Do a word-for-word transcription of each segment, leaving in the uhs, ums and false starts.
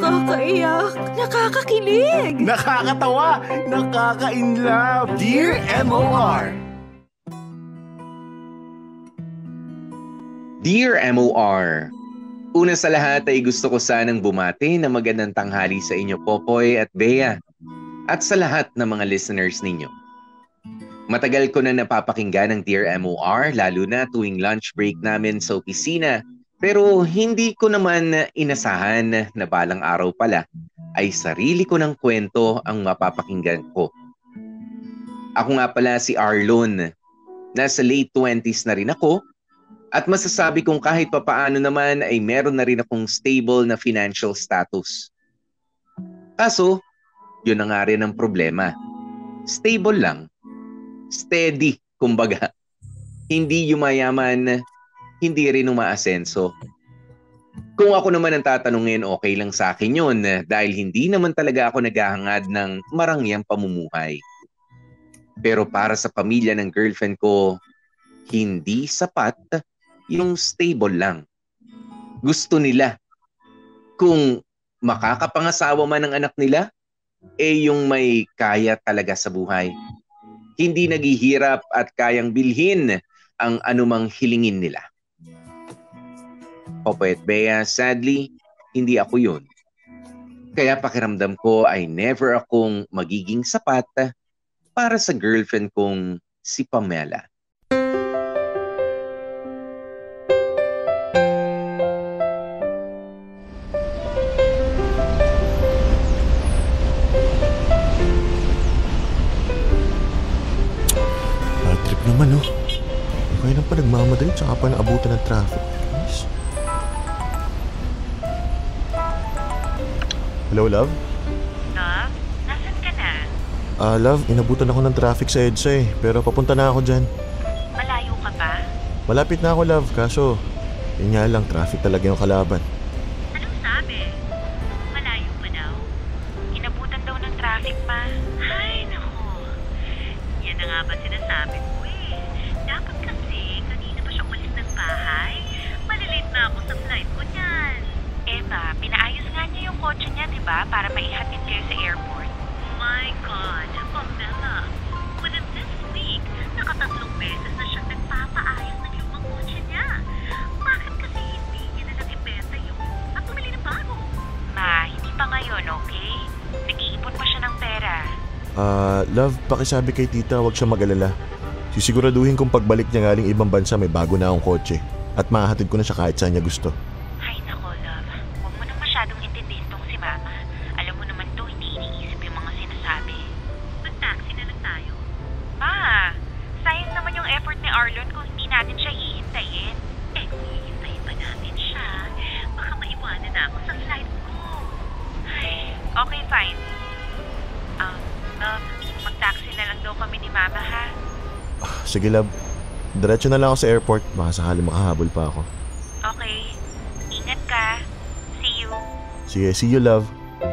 Nakakaiyak, nakakakilig, nakakatawa, nakaka-inlove. Dear M O R. Dear M O R, una sa lahat ay gusto ko sanang bumati na magandang tanghali sa inyo Popoy at Bea at sa lahat ng mga listeners ninyo. Matagal ko na napapakinggan ang Dear M O R lalo na tuwing lunch break namin sa opisina, pero hindi ko naman inasahan na balang araw pala ay sarili ko ng kwento ang mapapakinggan ko. Ako nga pala si Arlon. Nasa late twenties na rin ako at masasabi kong kahit papaano naman ay meron na rin akong stable na financial status. Kaso, yun na nga rin ang problema. Stable lang. Steady, kumbaga. Hindi yumayaman, hindi rin umaasenso. Kung ako naman ang tatanungin, okay lang sa akin yun dahil hindi naman talaga ako naghahangad ng marangyang pamumuhay. Pero para sa pamilya ng girlfriend ko, hindi sapat yung stable lang. Gusto nila. Kung makakapangasawa man ang anak nila, eh yung may kaya talaga sa buhay. Hindi naghihirap at kayang bilhin ang anumang hilingin nila. Popoy at Bea, sadly, hindi ako yun. Kaya pakiramdam ko ay never akong magiging sapat para sa girlfriend kong si Pamela. Bad trip naman, oh. Okay lang pa nagmamadali tsaka pa naabutan ng traffic. Hello, love? Love? Nasaan ka na? Ah, uh, love, inabutan ako ng traffic sa EDSA eh. Pero papunta na ako dyan. Malayo ka pa? Malapit na ako, love. Kaso, yun nga lang, traffic talaga yung kalaban. Anong sabi? Malayo pa daw? Inabutan daw ng traffic pa? Ay, naku. Yan na nga ba sinasabi ko eh. Dapat kasi, kanina pa siya umalis ng bahay. Malilate na ako sa flight ko niyan. Eva, pinaayos nga niya yung kotse niya, di ba? Para maihatid kayo sa airport. My God, Pamela. Within this week, nakatatlong beses na siya nagpapaayos ng lumang kotse niya. Bakit kasi hindi niya na lang ibenta yung at bumili ng bago? Ma, hindi pa ngayon, okay? Nag-iipon pa siya ng pera. Ah, uh, love, pakisabi kay tita, huwag siya mag-alala. Sisiguraduhin kong pagbalik niya galing ibang bansa may bago na akong kotse. At mahahatid ko na siya kahit saan niya gusto. Arlon, kung hindi natin siya hihintayin. Eh, kung hihintayin pa natin siya, baka maiwanan na ako sa flight ko. Ay, okay, fine. Um, love, mag-taxi na lang daw kami ni Mama, ha? Ah, sige, love. Diretso na lang ako sa airport. Baka sakali makahabol pa ako. Okay. Ingat ka. See you. Sige, see you, love.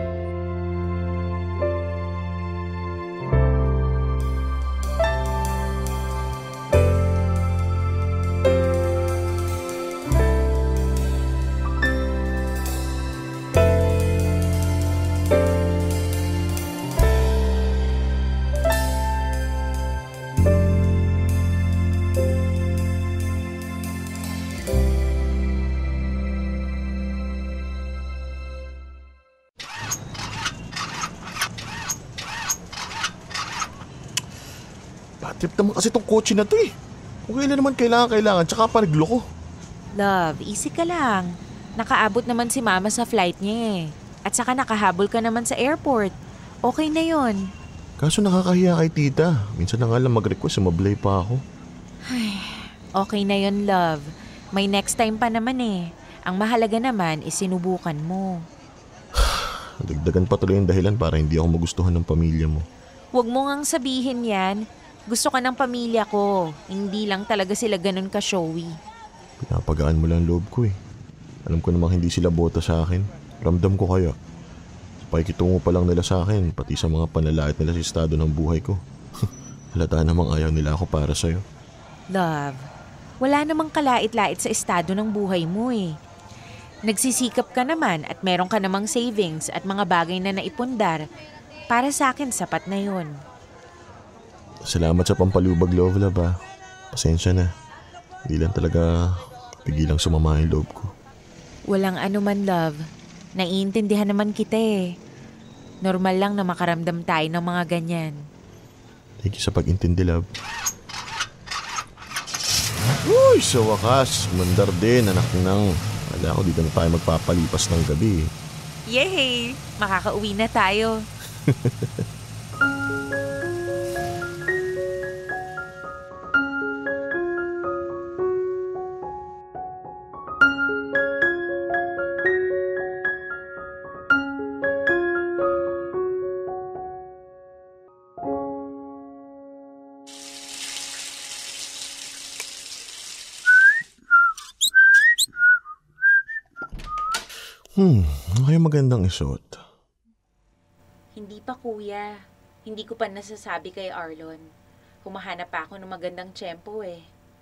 Trip naman kasi tong kotse na to eh. Kung kailan naman kailangan-kailangan, tsaka pa nagloko. Love, easy ka lang. Nakaabot naman si Mama sa flight niya eh. At saka nakahabol ka naman sa airport. Okay na yon. Kaso nakakahiya kay tita. Minsan na nga lang mag-request, sumablay pa ako. Ay, okay na yon, love. May next time pa naman eh. Ang mahalaga naman is sinubukan mo. Dagdagan pa tuloy yung dahilan para hindi ako magustuhan ng pamilya mo. Huwag mo ngang sabihin yan. Gusto ka ng pamilya ko. Hindi lang talaga sila ganun ka-showy. Pinapagaan mo lang loob ko eh. Alam ko namang hindi sila boto sa akin. Ramdam ko kaya. Sa pakikitungo pa lang nila sa akin, pati sa mga panlalait nila sa estado ng buhay ko. Halata namang ayaw nila ako para sa'yo. Love, wala namang kalait-lait sa estado ng buhay mo eh. Nagsisikap ka naman at meron ka namang savings at mga bagay na naipundar. Para sa akin, sapat na yun. Salamat sa pampalubag, Love Love ah. Pasensya na. Hindi lang talaga pigilang sumama yung loob ko. Walang anuman, love. Naiintindihan naman kita eh. Normal lang na makaramdam tayo ng mga ganyan. Thank you sa pag-intindi, Love. Uy, sa wakas, mandar din, anak ng... Wala ko, dito na tayo magpapalipas ng gabi. Yay! Makakauwi na tayo. Hmm, ano kaya magandang isuot? Hindi pa, kuya. Hindi ko pa nasasabi kay Arlon. Humahanap pa ako ng magandang tiyempo eh.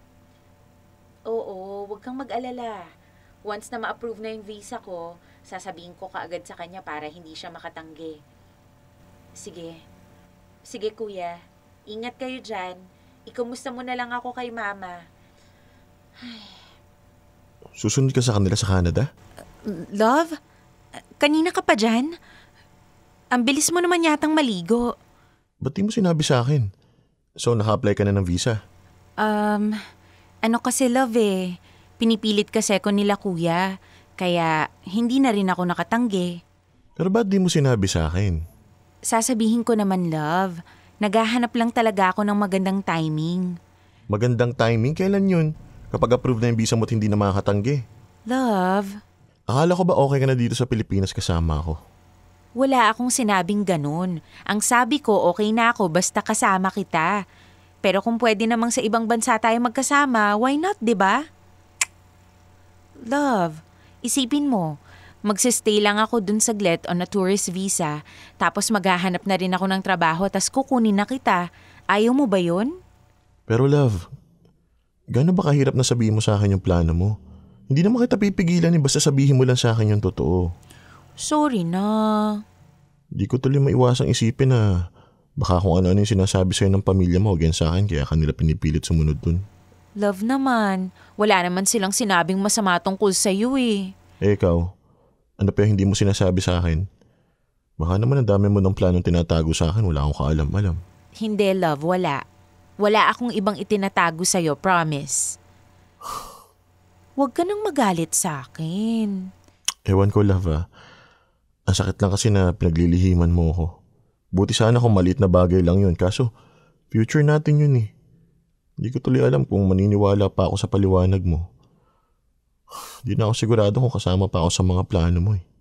Oo, huwag kang mag-alala. Once na ma-approve na yung visa ko, sasabihin ko kaagad sa kanya para hindi siya makatanggi. Sige. Sige, kuya. Ingat kayo dyan. Ikumusta mo na lang ako kay mama. Ay. Susunod ka sa kanila sa Canada? Love? Kanina ka pa dyan? Ang bilis mo naman yatang maligo. Ba't di mo sinabi sa akin? So, naka-apply ka na ng visa? Um, ano kasi love eh. Pinipilit kasi ko nila kuya. Kaya hindi na rin ako nakatanggi. Pero ba't di mo sinabi sa akin? Sasabihin ko naman love. Naghahanap lang talaga ako ng magandang timing. Magandang timing? Kailan yun? Kapag approve na yung visa mo at hindi na makakatanggi. Love? Akala ko ba okay ka na dito sa Pilipinas kasama ako? Wala akong sinabing ganun. Ang sabi ko okay na ako basta kasama kita. Pero kung pwede namang sa ibang bansa tayo magkasama, why not, di ba? Love, isipin mo, magsistay lang ako dun saglit on a tourist visa, tapos maghahanap na rin ako ng trabaho, tas kukunin na kita. Ayaw mo ba yun? Pero love, gaano ba kahirap na sabihin mo sa akin yung plano mo? Hindi naman kita pipigilan eh, basta sabihin mo lang sa akin yung totoo. Sorry na. Di ko tuloy maiwasang isipin na baka kung ano-ano yung sinasabi sa'yo ng pamilya mo against sa akin kaya kanila pinipilit sumunod dun. Love naman. Wala naman silang sinabing masama tungkol sa'yo eh. Eh ikaw, ano pa yung hindi mo sinasabi sa akin? Baka naman ang dami mo ng planong tinatago sa akin, wala akong kaalam-alam. Hindi love, wala. Wala akong ibang itinatago sa'yo, promise. Huwag ka nang magalit sa akin. Ewan ko, love ah. Ang sakit lang kasi na pinaglilihiman mo ako. Buti sana kung maliit na bagay lang yun. Kaso, future natin yun eh. Hindi ko tuloy alam kung maniniwala pa ako sa paliwanag mo. Hindi na ako sigurado kung kasama pa ako sa mga plano mo eh.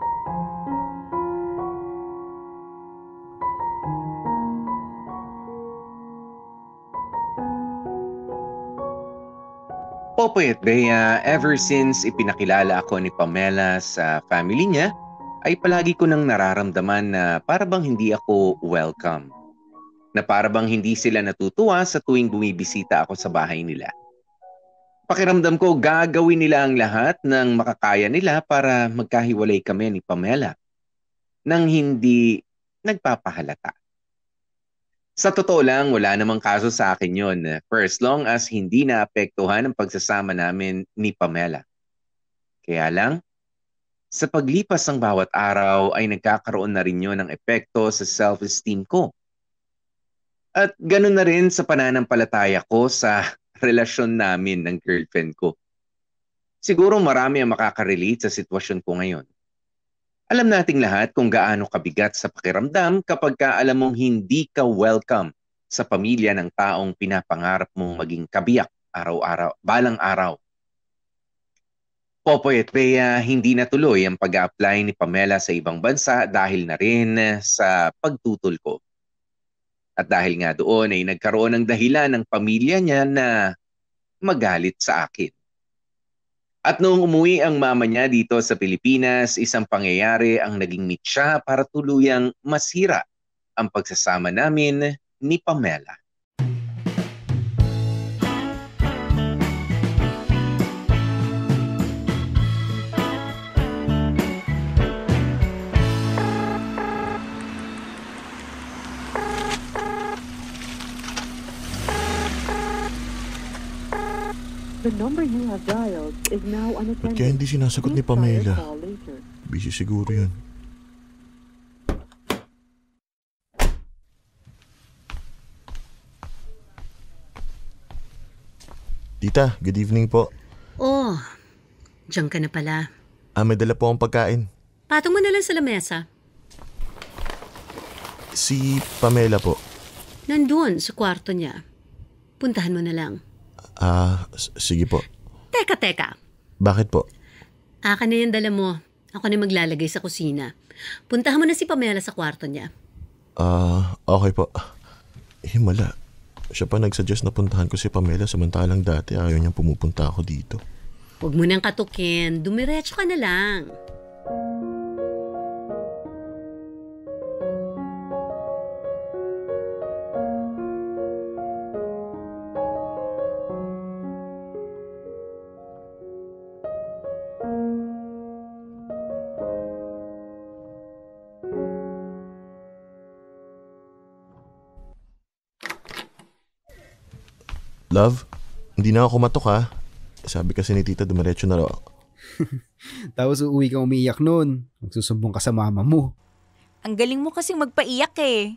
Popoy at Bea, ever since ipinakilala ako ni Pamela sa family niya, ay palagi ko nang nararamdaman na para bang hindi ako welcome. Na para bang hindi sila natutuwa sa tuwing bumibisita ako sa bahay nila. Pakiramdam ko gagawin nila ang lahat ng makakaya nila para magkahiwalay kami ni Pamela nang hindi nagpapahalata. Sa totoo lang, wala namang kaso sa akin yun for as long as hindi naapektuhan ang pagsasama namin ni Pamela. Kaya lang, sa paglipas ng bawat araw ay nagkakaroon na rin yun ng epekto sa self-esteem ko. At ganoon na rin sa pananampalataya ko sa relasyon namin ng girlfriend ko. Siguro marami ang makaka-relate sa sitwasyon ko ngayon. Alam nating lahat kung gaano kabigat sa pakiramdam kapag ka alam mong hindi ka welcome sa pamilya ng taong pinapangarap mong maging kabiyak araw-araw, balang araw. Popoy at Bea, hindi natuloy ang pag-a-apply ni Pamela sa ibang bansa dahil na rin sa pagtutol ko. At dahil nga doon ay nagkaroon ng dahilan ng pamilya niya na magalit sa akin. At noong umuwi ang mama niya dito sa Pilipinas, isang pangyayari ang naging mitsa para tuluyang masira ang pagsasama namin ni Pamela. The number you have dialed is now unattended. Ba't kaya hindi sinasagot ni Pamela? Busy siguro yun. Tita, good evening po. Oh, diyan ka na pala. Ah, may dala po akong pagkain. Patong mo na lang sa lamesa. Si Pamela po. Nandun sa kwarto niya. Puntahan mo na lang. Ah, s- sige po. Teka, teka. Bakit po? Akin na yung dala mo. Ako na maglalagay sa kusina. Puntahan mo na si Pamela sa kwarto niya. Ah, okay po. Himala. Siya pa nagsuggest na puntahan ko si Pamela samantalang dati ayaw niyang pumupunta ako dito. Huwag mo nang katukin. Dumiretso ka na lang. Love, hindi na ako kumatok ha. Sabi kasi ni tita dumiretso na raw. Tapos uuwi ka umiiyak nun. Magsusumbong ka sa mama mo. Ang galing mo kasing magpaiyak eh.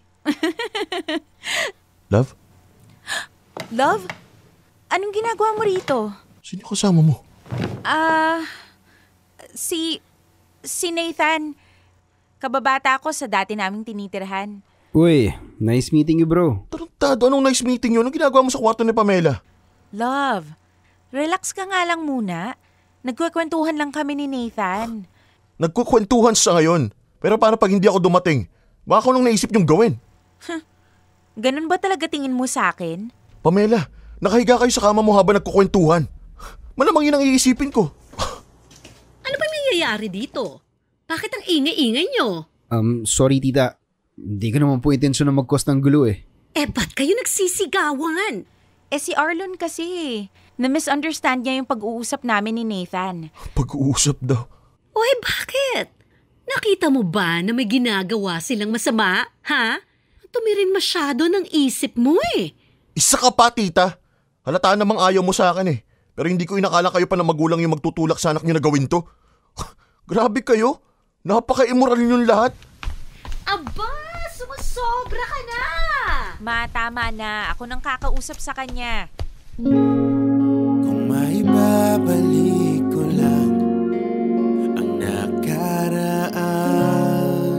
Love? Love? Anong ginagawa mo rito? Sino kasama mo? Ah, si... si Nathan. Kababata ako sa dati naming tinitirhan. Uy, nice meeting you bro. Tarantado, anong nice meeting yun? Anong ginagawa mo sa kwarto ni Pamela? Love, relax ka nga lang muna. Nagkukwentuhan lang kami ni Nathan. Nagkukwentuhan sa ngayon. Pero paano pag hindi ako dumating? Baka anong naisip niyong gawin? Ganun ba talaga tingin mo sa akin? Pamela, nakahiga kayo sa kama mo habang nagkukwentuhan. Malamang yun ang iisipin ko. Ano ba nangyayari dito? Bakit ang ingay-ingay nyo? Um, sorry tita. Hindi ko naman po intensyon na mag-cause ng gulo eh. Eh, ba't kayo nagsisigawan? Eh si Arlon kasi, na-misunderstand niya yung pag-uusap namin ni Nathan. Pag-uusap daw. Uy, bakit? Nakita mo ba na may ginagawa silang masama? Ha? Tumirin masyado ng isip mo eh. Isa ka pa, tita. Halata namang ayaw mo sa akin eh. Pero hindi ko inakala kayo pa na magulang yung magtutulak sa anak niyo na gawin to. Grabe kayo. Napaka-immoral ninyong lahat. Aba, sumusobra ka na! Ma, tama na. Ako nang kakausap sa kanya. Kung maibabalik ko lang ang nakaraan,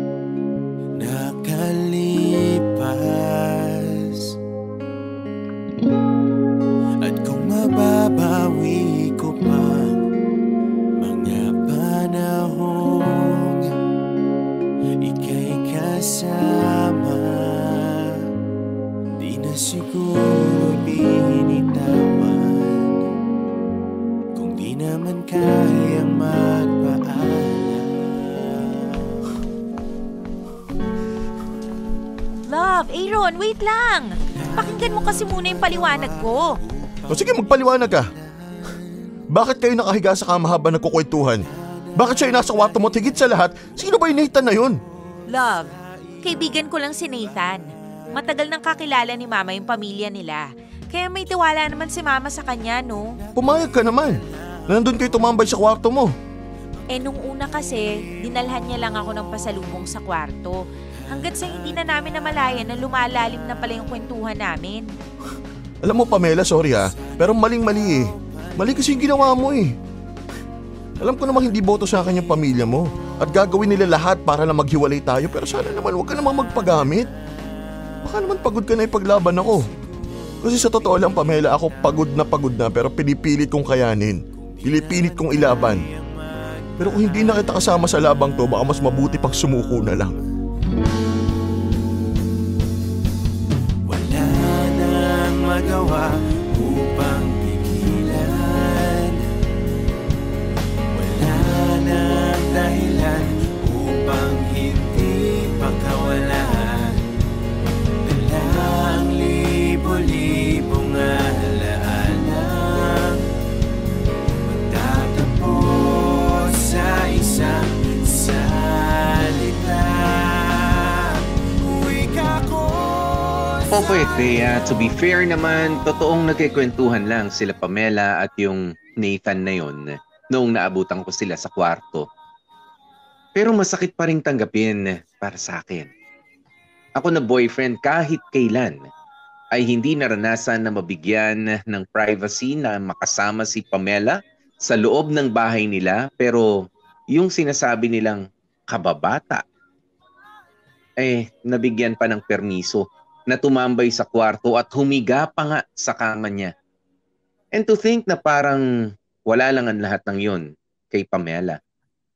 nakalipas, at kung mababawi ko pang mga panahong ika'y kasama, di na siguro binitawan kung di naman kayang magpaalam. Love, Aaron, wait lang. Pakinggan mo kasi muna yung paliwanag ko. O sige, magpaliwanag ka. Bakit kayo nakahiga sa kama habang nagkukwentuhan? Bakit siya yung nasa kwarto mo at higit sa lahat? Sino ba yung Nathan na yun? Love, kaibigan ko lang si Nathan. Matagal nang kakilala ni Mama yung pamilya nila. Kaya may tiwala naman si Mama sa kanya, no? Pumayag ka naman. Nandun kayo tumambay sa kwarto mo. Eh nung una kasi, dinalhan niya lang ako ng pasalubong sa kwarto. Hanggat sa hindi na namin namalayan na lumalalim na pala yung kwentuhan namin. Alam mo, Pamela, sorry ha, pero maling-mali eh. Mali kasi yung ginawa mo eh. Alam ko namang hindi boto sa akin yung pamilya mo at gagawin nila lahat para na maghiwalay tayo, pero sana naman huwag ka namang magpagamit. Baka naman pagod ka na ipaglaban ako. Kasi sa totoo lang, Pamela, ako pagod na pagod na pero pinipilit kong kayanin. Pinipilit kong ilaban. Pero kung hindi na kita kasama sa labang to, baka mas mabuti pang sumuko na lang. Wala nang magawa upang pigilan. Wala nang dahilan upang hindi pagkawalan. Dala ang libo-libong alaala, magtatapos sa isang salita. Popoy at Bea, to be fair naman, totoong nagkikwentuhan lang sila Pamela at yung Nathan na yon noong naabutan ko sila sa kwarto. Pero masakit pa rin tanggapin para sa akin. Ako na boyfriend kahit kailan ay hindi naranasan na mabigyan ng privacy na makasama si Pamela sa loob ng bahay nila, pero yung sinasabi nilang kababata, eh nabigyan pa ng permiso na tumambay sa kwarto at humiga pa nga sa kama niya. And to think na parang wala lang ang lahat ng yun kay Pamela.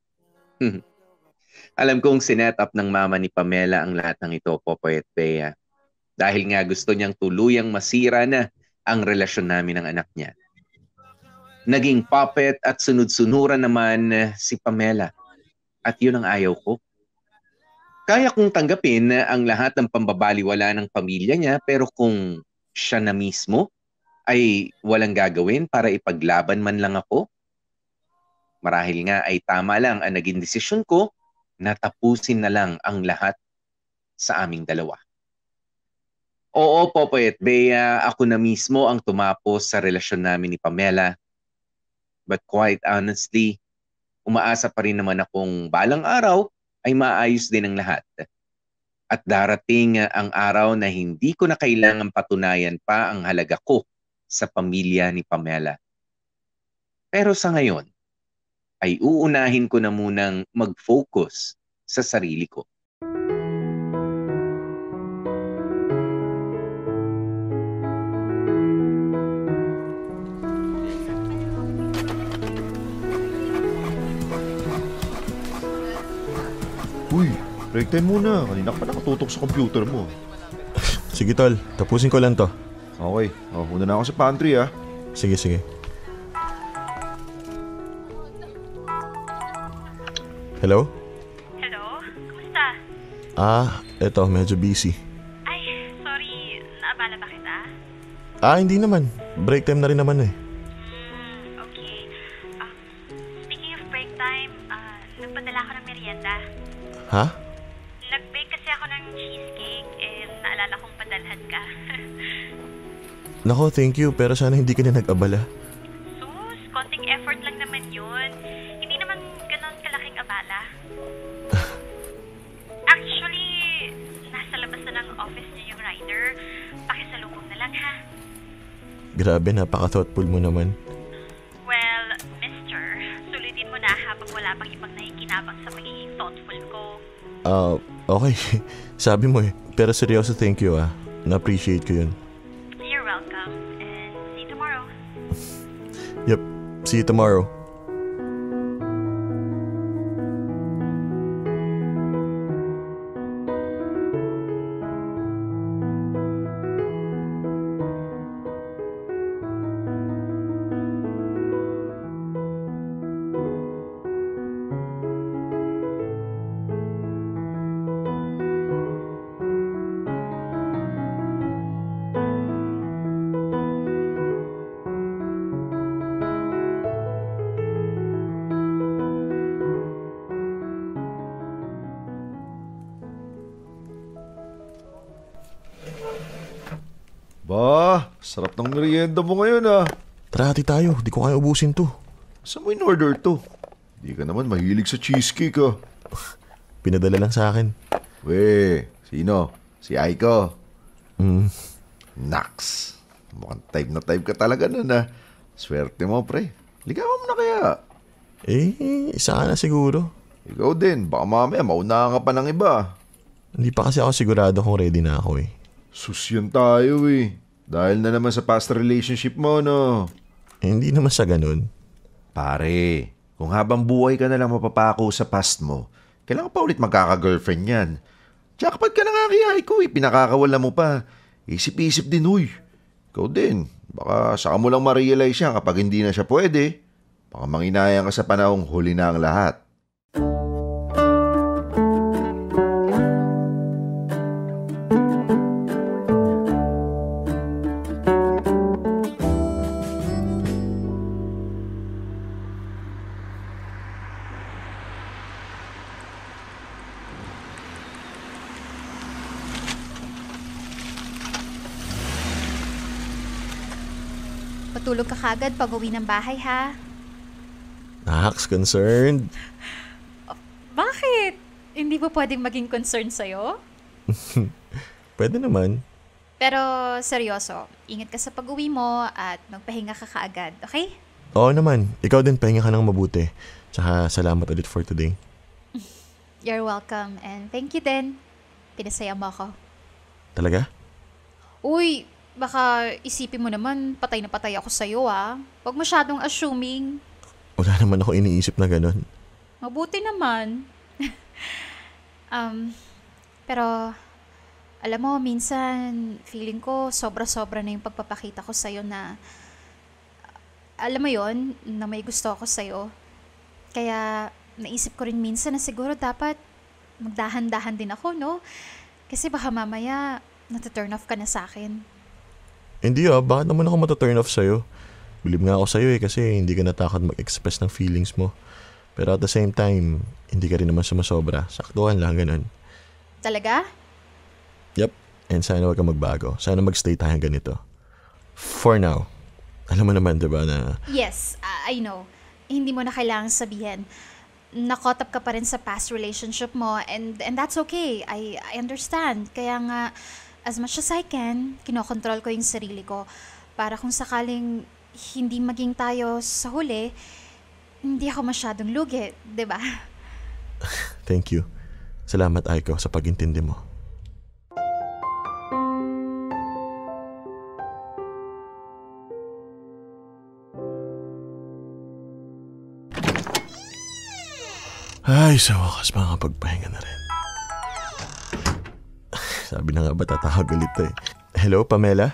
Alam kong sinet up ng mama ni Pamela ang lahat ng ito, Popoy at Bea. Dahil nga gusto niyang tuluyang masira na ang relasyon namin ng anak niya. Naging puppet at sunod-sunuran naman si Pamela. At yun ang ayaw ko. Kaya kong tanggapin ang lahat ng pambabaliwala ng pamilya niya, pero kung siya na mismo ay walang gagawin para ipaglaban man lang ako, marahil nga ay tama lang ang naging desisyon ko na tapusin na lang ang lahat sa aming dalawa. Oo, Popoy at Bea, ako na mismo ang tumapos sa relasyon namin ni Pamela. But quite honestly, umaasa pa rin naman akong balang araw ay maayos din ang lahat. At darating ang araw na hindi ko na kailangan patunayan pa ang halaga ko sa pamilya ni Pamela. Pero sa ngayon, ay uunahin ko na munang mag-focus sa sarili ko. Uy, break time muna. Kanina ka pa nakatutok sa computer mo. Sige tol, tapusin ko lang to. Okay, oh, una na ako sa pantry ah. Sige, sige. Hello? Hello? Kumusta? Ah, eto, medyo busy. Ay, sorry. Naabala ba kita? Ah, hindi naman. Break time na rin naman eh. Hmm, okay. Um, speaking of break time, uh, nagpadala ako ng merienda. Ha? Nag-bake kasi ako ng cheesecake and naalala kong padalhan ka. Nako, thank you. Pero sana hindi ka na nag-abala. Sus, konting effort lang naman yun. Hindi naman ganon kalaking abala. Actually, nasa labas na ng office niya yung rider. Pakisalubong na lang ha. Grabe, napaka-thoughtful mo naman. Well, mister, sulitin mo na habang wala pang ibang nakikinabang sa pagiging thoughtful ko. Ah, uh, okay. Sabi mo eh. Pero seryoso, thank you ah. Na-appreciate ko yun. You're welcome. And see you tomorrow. Yep. See you tomorrow. Ba, sarap ng merienda mo ngayon ah. Tara, hati tayo. Di ko kaya ubusin to. Saan mo in-order to? Di ka naman mahilig sa cheesecake ah. Pinadala lang sa akin. We, sino? Si Aiko? Hmm. Nax. Mukhang type na type ka talaga nun ah. Swerte mo pre. Ligawan mo na kaya. Eh, isa ka na siguro. Ikaw din. Baka mamaya maunahan ka pa ng iba. Hindi pa kasi ako sigurado kung ready na ako eh. Susyan tayo eh. Dahil na naman sa past relationship mo, no? Eh, hindi naman sa ganun. Pare, kung habang buhay ka na lang mapapako sa past mo, kailangan pa ulit magkaka-girlfriend yan. Tsaka kapag ka na nga kaya ikaw eh, pinakakawala mo pa. Isip-isip din, huy. Ikaw din. Baka saka mo lang ma-realize yan kapag hindi na siya pwede. Baka manginayang ka sa panahong huli na ang lahat. matutulog ka kagad pag uwi ng bahay, ha? Naks, concerned. Bakit? Hindi ba pwedeng maging concern sa'yo? Pwede naman. Pero seryoso, ingat ka sa pag-uwi mo at magpahinga ka kaagad, okay? Oo naman. Ikaw din, pahinga ka ng mabuti. Tsaka salamat ulit for today. You're welcome and thank you din. Pinasaya mo ako. Talaga? Uy, baka isipin mo naman patay na patay ako sa'yo, ah. Huwag masyadong assuming. Wala naman ako iniisip na ganun. Mabuti naman. um, pero, alam mo, minsan, feeling ko sobra-sobra na yung pagpapakita ko sa'yo na, alam mo yon na may gusto ako sa'yo. Kaya, naisip ko rin minsan na siguro dapat magdahan-dahan din ako, no? Kasi baka mamaya, nata-turn off ka na sa akin. Hindi ah, bakit naman ako mata-turn off sa'yo? Bilib nga ako sa'yo eh kasi hindi ka natakot mag-express ng feelings mo. Pero at the same time, hindi ka rin naman sumasobra. Saktuhan lang, ganun. Talaga? Yep, and sana wag kang magbago. Sana magstay tayong ganito. For now. Alam mo naman, diba na... Yes, uh, I know. Hindi mo na kailangan sabihin. Nakot up ka pa rin sa past relationship mo and and that's okay. I, I understand. Kaya nga, as much as I can, kinokontrol ko yung sarili ko para kung sakaling hindi maging tayo sa huli, hindi ako masyadong lugi, di ba? Thank you. Salamat, Aiko, sa pag-intindi mo. Ay, sa wakas makakapagpahinga na rin. Sabi na nga ba tatawag ulit eh. Hello, Pamela?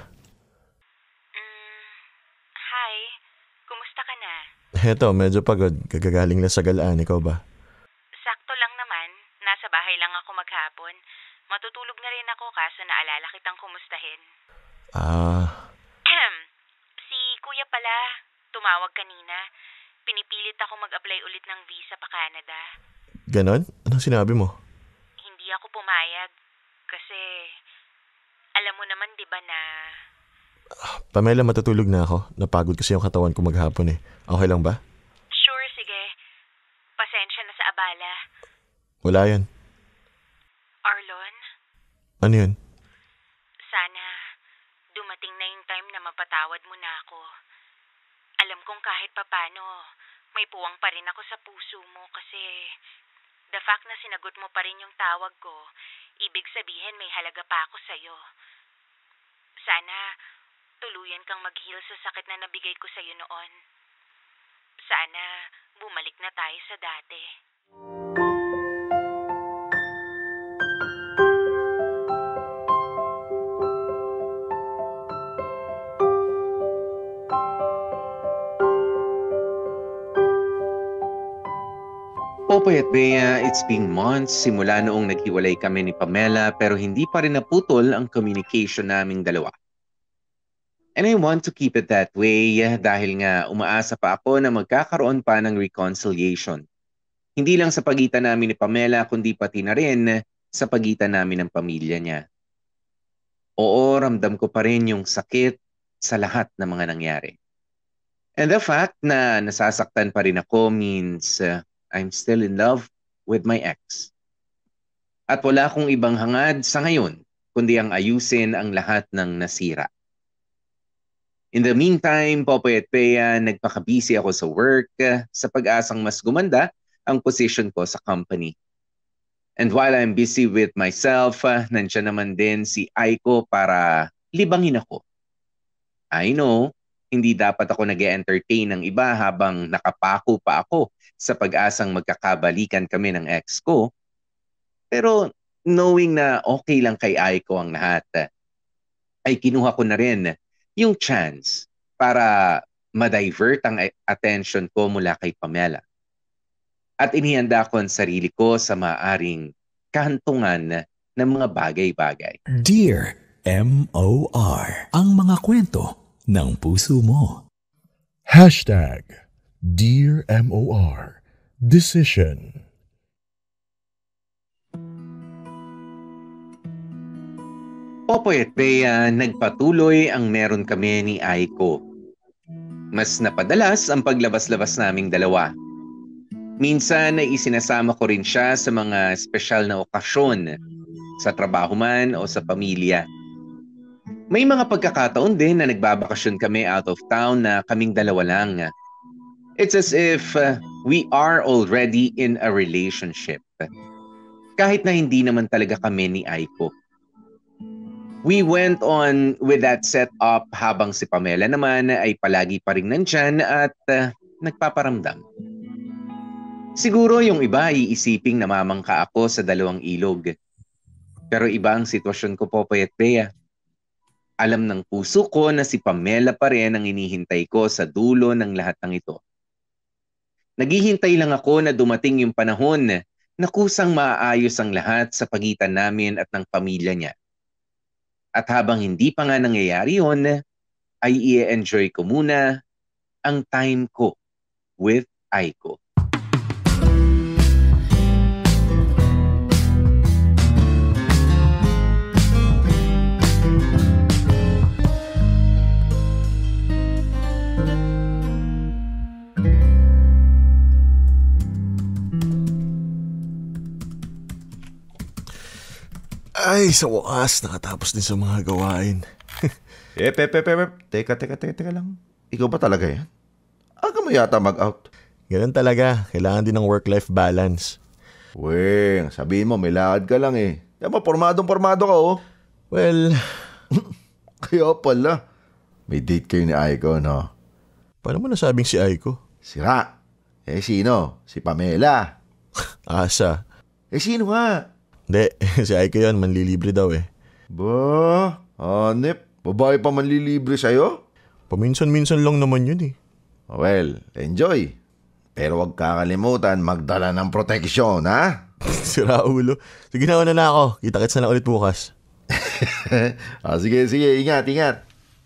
Heto, medyo pagod. Gagagaling lang sa galaan. Ikaw ba? Sakto lang naman. Nasa bahay lang ako maghapon. Matutulog na rin ako kaso naalala kitang kumustahin. Ah. Si Kuya pala, tumawag kanina. Pinipilit ako mag-apply ulit ng visa pa Canada. Ganon? Anong sinabi mo? Hindi ako pumayag. Kasi, alam mo naman di ba na... Pamela, matutulog na ako. Napagod kasi yung katawan ko maghapon eh. Okay lang ba? Sure, sige. Pasensya na sa abala. Wala yan. Arlon? Ano yun? Sana dumating na yung time na mapatawad mo na ako. Alam kong kahit papano, may puwang pa rin ako sa puso mo kasi the fact na sinagot mo pa rin yung tawag ko, ibig sabihin may halaga pa ako sa'yo. Sana tuluyan kang mag-heal sa sakit na nabigay ko sa'yo noon. Sana bumalik na tayo sa dati. Popoy at Bea, it's been months simula noong naghiwalay kami ni Pamela pero hindi pa rin naputol ang communication naming dalawa. And I want to keep it that way dahil nga umaasa pa ako na magkakaroon pa ng reconciliation. Hindi lang sa pagitan namin ni Pamela kundi pati na rin sa pagitan namin ng pamilya niya. Oo, ramdam ko pa rin yung sakit sa lahat ng mga nangyari. And the fact na nasasaktan pa rin ako means uh, I'm still in love with my ex. At wala akong ibang hangad sa ngayon kundi ang ayusin ang lahat ng nasira. In the meantime, Popoy at Bea, nagpaka-busy ako sa work sa pag-asang mas gumanda ang position ko sa company. And while I'm busy with myself, uh, nandiyan naman din si Aiko para libangin ako. I know, hindi dapat ako nag-e-entertain ng iba habang nakapako pa ako sa pag-asang magkakabalikan kami ng ex ko. Pero knowing na okay lang kay Aiko ang lahat, ay kinuha ko na rin yung chance para ma-divert ang attention ko mula kay Pamela. At inihanda ko ang sarili ko sa maaring kahantungan ng mga bagay-bagay. Dear M O R, ang mga kwento ng puso mo. Hashtag Dear M O R Decision. Popoy at Bea, nagpatuloy ang meron kami ni Aiko. Mas napadalas ang paglabas-labas naming dalawa. Minsan ay isinasama ko rin siya sa mga espesyal na okasyon, sa trabaho man o sa pamilya. May mga pagkakataon din na nagbabakasyon kami out of town na kaming dalawa lang. It's as if uh, we are already in a relationship. Kahit na hindi naman talaga kami ni Aiko. We went on with that setup habang si Pamela naman ay palagi pa rin nandyan at uh, nagpaparamdam. Siguro yung iba ay iisiping namamangka ako sa dalawang ilog. Pero iba ang sitwasyon ko, Popoy at Bea. Alam ng puso ko na si Pamela pa rin ang inihintay ko sa dulo ng lahat ng ito. Naghihintay lang ako na dumating yung panahon na kusang maaayos ang lahat sa pagitan namin at ng pamilya niya. At habang hindi pa nga nangyayari yun, ay i-enjoy ko muna ang time ko with Aiko. Ay, sa wakas, nakatapos din sa mga gawain. eh, pepe, pepe, teka, teka, teka, teka lang. Ikaw ba talaga yan? Aga mo yata mag-out. Ganun talaga, kailangan din ng work-life balance. Weng, sabihin mo, may lakad ka lang eh. Diba, pormadong-pormado ka oh. Well, kaya pala. May date kayo ni Aiko, no? Paano mo nasabing si Aiko? Sira. Eh, sino? Si Pamela. Asa? Eh, sino nga? Hindi, si Aiko yun, manlilibre daw eh. Ba? Hanep, babae pa manlilibre sa'yo? Paminsan-minsan lang naman yun eh. Well, enjoy. Pero wag kakalimutan magdala ng proteksyon, ha? Sira ulo. Sige na, una na ako. Kita-kits na lang ulit bukas. ah, sige, sige. Ingat, ingat.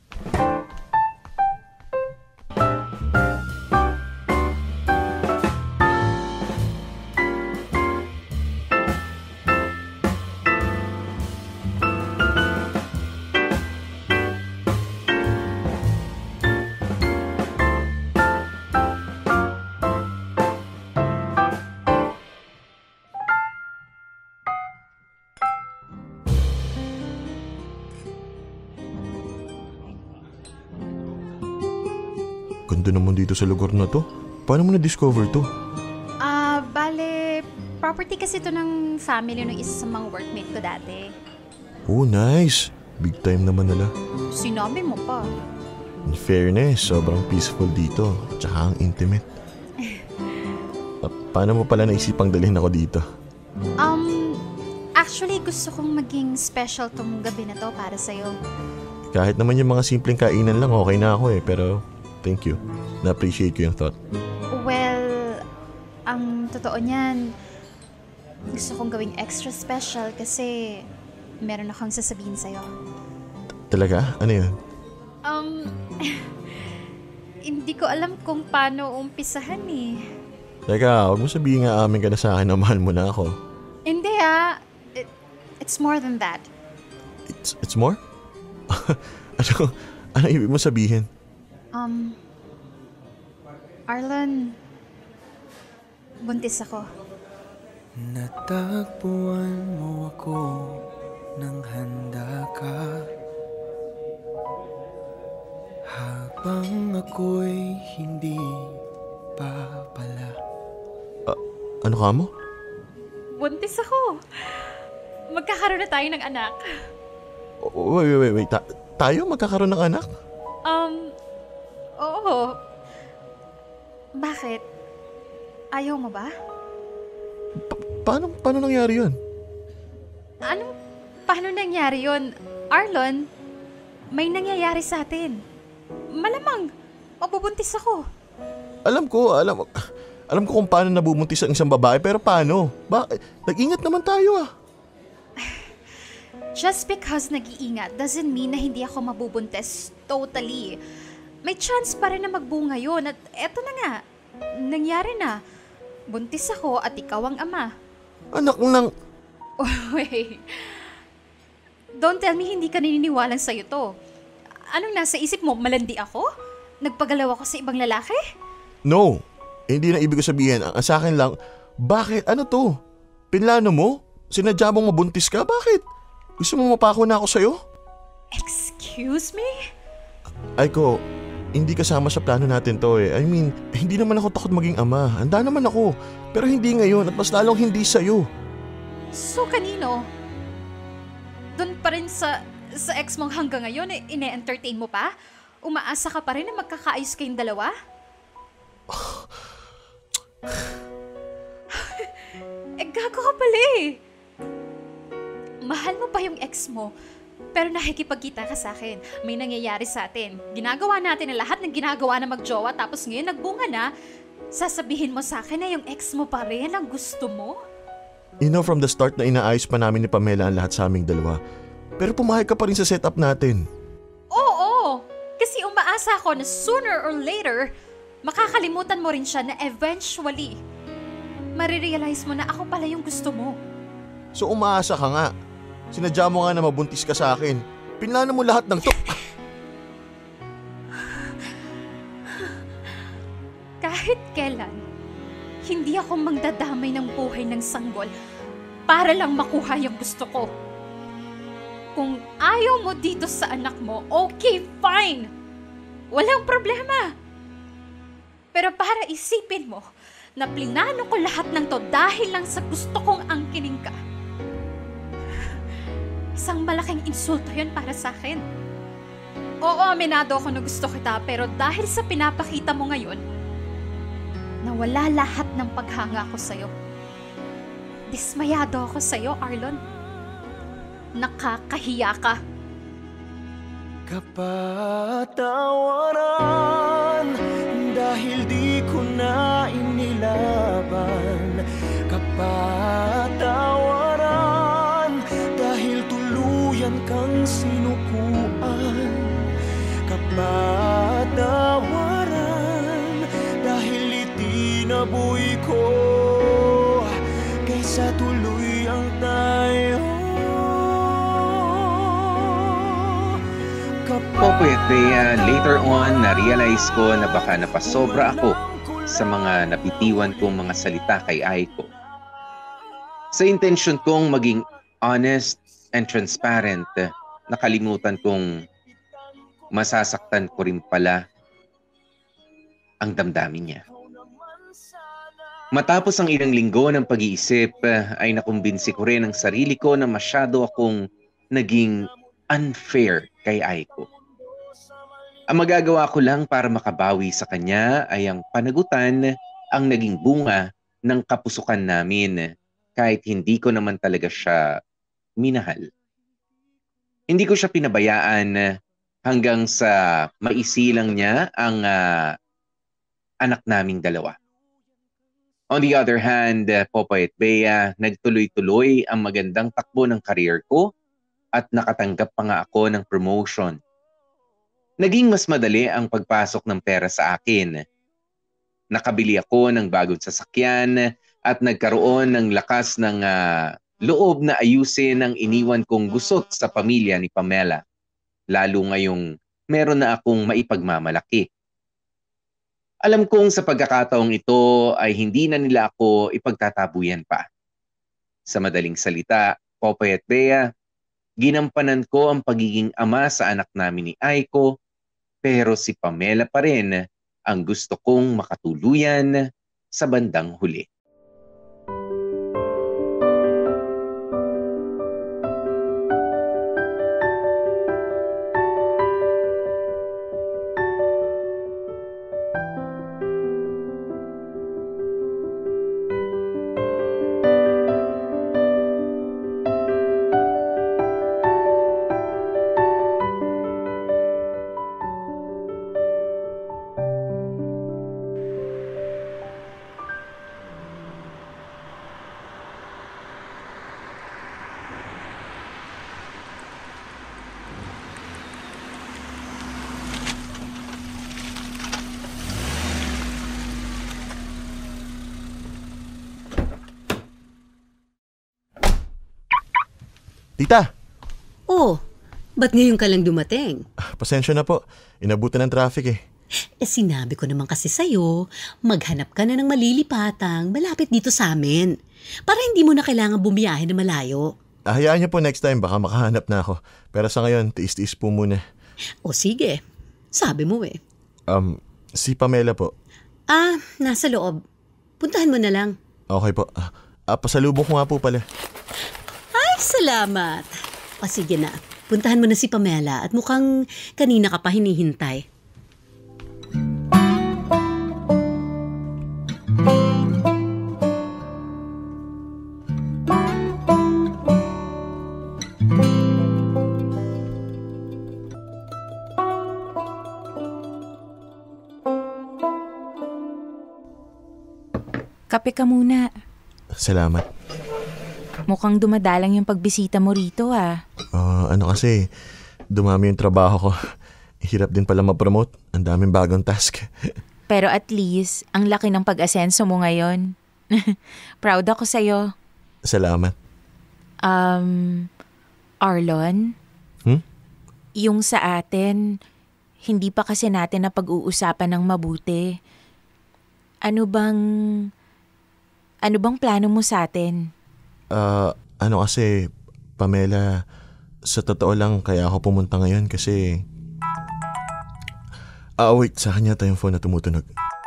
Ganda naman dito sa lugar na to. Paano mo na-discover to? Ah, uh, bale, property kasi to ng family ng isa sa mga workmate ko dati. Oh, nice. Big time naman nila. Sinabi mo pa. In fairness, sobrang peaceful dito. Tsaka ang intimate. uh, paano mo pala naisipang dalhin ako dito? Um, actually gusto kong maging special tong gabi na to para sa'yo. Kahit naman yung mga simpleng kainan lang, okay na ako eh. Pero thank you. Na-appreciate ko yung thought. Well, ang totoo niyan, gusto kong gawing extra special kasi meron akong sasabihin sa'yo. Talaga? Ano yun? Um, hindi ko alam kung paano umpisahan eh. Teka, huwag mo sabihin nga amin ka na sa akin na mahal mo na ako. Hindi ah. It, it's more than that. It's, it's more? ano, ano ibig mo sabihin? Um, Arlan, buntis ako. Natagpuan mo ako nang handa ka, habang ako'y hindi pa pala. Uh, ano ka mo? Buntis ako. Magkakaroon na tayo ng anak. Oh, wait, wait, wait. Ta- tayo magkakaroon ng anak? Um, oo. Bakit? Ayaw mo ba? Pa- paano, paano nangyari yun? Anong, paano nangyari yun? Arlon, may nangyayari sa atin. Malamang, mabubuntis ako. Alam ko, alam alam ko kung paano nabubuntis ang isang babae, pero paano? Ba, nag-ingat naman tayo ah. Just because nag-iingat doesn't mean na hindi ako mabubuntis totally. May chance pa rin na magbunga yun at eto na nga, nangyari na. Buntis ako at ikaw ang ama. Anak ng... Wait. Don't tell me hindi ka naniniwalang sa'yo to. Anong nasa isip mo? Malandi ako? nagpagalaw ako sa ibang lalaki? No, hindi na ibig ko sabihin. Ang sa akin lang, bakit? Ano to? Pinlano mo? Sinadya mong mabuntis ka? Bakit? Gusto mo mapako na ako sa'yo? Excuse me? Aiko, hindi kasama sa plano natin to eh. I mean, hindi naman ako takot maging ama. Handa naman ako. Pero hindi ngayon at mas lalong hindi sa'yo. So kanino? Doon pa rin sa, sa ex mong hanggang ngayon, eh, ine-entertain mo pa? Umaasa ka pa rin na magkakaayos kayong dalawa? Eh, gago ka pala eh. Mahal mo pa yung ex mo, pero nakikipagkita ka sa akin. May nangyayari sa atin. Ginagawa natin ang lahat ng ginagawa na magjowa, tapos ngayon nagbunga na, sasabihin mo sa akin na yung ex mo pa rin ang gusto mo? You know, from the start na inaayos pa namin ni Pamela ang lahat sa aming dalawa. Pero pumayag ka pa rin sa setup natin. Oo, kasi umaasa ako na sooner or later, makakalimutan mo rin siya na eventually, marirealize mo na ako pala yung gusto mo. So umaasa ka nga. Sinadya mo nga na mabuntis ka sa akin. Pinlano mo lahat ng to. Kahit kailan, hindi ako magdadamay ng buhay ng sanggol para lang makuha yung gusto ko. Kung ayaw mo dito sa anak mo, okay, fine. Walang problema. Pero para isipin mo na plinano ko lahat ng to dahil lang sa gusto kong angkinin ka. Isang malaking insulto yun para sa akin. Oo, aminado ako na gusto kita, pero dahil sa pinapakita mo ngayon, nawala lahat ng paghanga ko sa'yo. Dismayado ako sa'yo, Arlon. Nakakahiya ka. Kapatawaran dahil di ko na inilaban. Kapatawaran dahil tuluyan kang sinukuan. Kapatawaran dahil itinaboy ko kaysa tuloy ang tayo. Popoy at Bea, later on, na-realize ko na baka napasobra ako sa mga napitiwan kong mga salita kay Aiko. Sa intention kong maging honest and transparent, nakalimutan kong masasaktan ko rin pala ang damdamin niya. Matapos ang ilang linggo ng pag-iisip, ay nakumbinsi ko rin ang sarili ko na masyado akong naging unfair kay Aiko. Ang magagawa ko lang para makabawi sa kanya ay ang panagutan ang naging bunga ng kapusukan namin kahit hindi ko naman talaga siya minahal. Hindi ko siya pinabayaan hanggang sa maisilang niya ang uh, anak naming dalawa. On the other hand, Popoy at Bea, nagtuloy-tuloy ang magandang takbo ng career ko at nakatanggap pa nga ako ng promotion. Naging mas madali ang pagpasok ng pera sa akin. Nakabili ako ng bagong sasakyan at nagkaroon ng lakas ng uh, loob na ayusin ang iniwan kong gusot sa pamilya ni Pamela. Lalo ngayong meron na akong maipagmamalaki. Alam kong sa pagkakataong ito ay hindi na nila ako ipagtatabuyan pa. Sa madaling salita, Popoy at Bea, ginampanan ko ang pagiging ama sa anak namin ni Aiko, pero si Pamela pa rin ang gusto kong makatuluyan sa bandang huli. Tita! Oh, ba't ngayon ka lang dumating? Pasensya na po. Inabutan ng traffic eh. Eh sinabi ko naman kasi sa'yo, maghanap ka na ng malilipatang malapit dito sa amin. Para hindi mo na kailangan bumiyahe na malayo. Ah, hayaan niyo po next time, baka makahanap na ako. Pero sa ngayon, tiis-tiis po muna. O sige, sabi mo eh. Um, si Pamela po. Ah, nasa loob. Puntahan mo na lang. Okay po. Ah, ah, pasalubong ko nga po pala. Ay, salamat. O sige na, puntahan mo na si Pamela at mukhang kanina ka pa hinihintay. Kape ka muna. Salamat. Mukhang dumadalang yung pagbisita mo rito ah. Uh, ano kasi, dumami yung trabaho ko. Hirap din pala ma-promote. Ang daming bagong task. Pero at least, ang laki ng pag-asenso mo ngayon. Proud ako sa'yo. Salamat. Um, Arlon? Hmm? Yung sa atin, hindi pa kasi natin na pag-uusapan ng mabuti. Ano bang... Ano bang plano mo sa atin? Ah, uh, ano kasi, Pamela, sa totoo lang kaya ako pumunta ngayon kasi... Ah, wait, sa kanya tayong phone na tumutunog.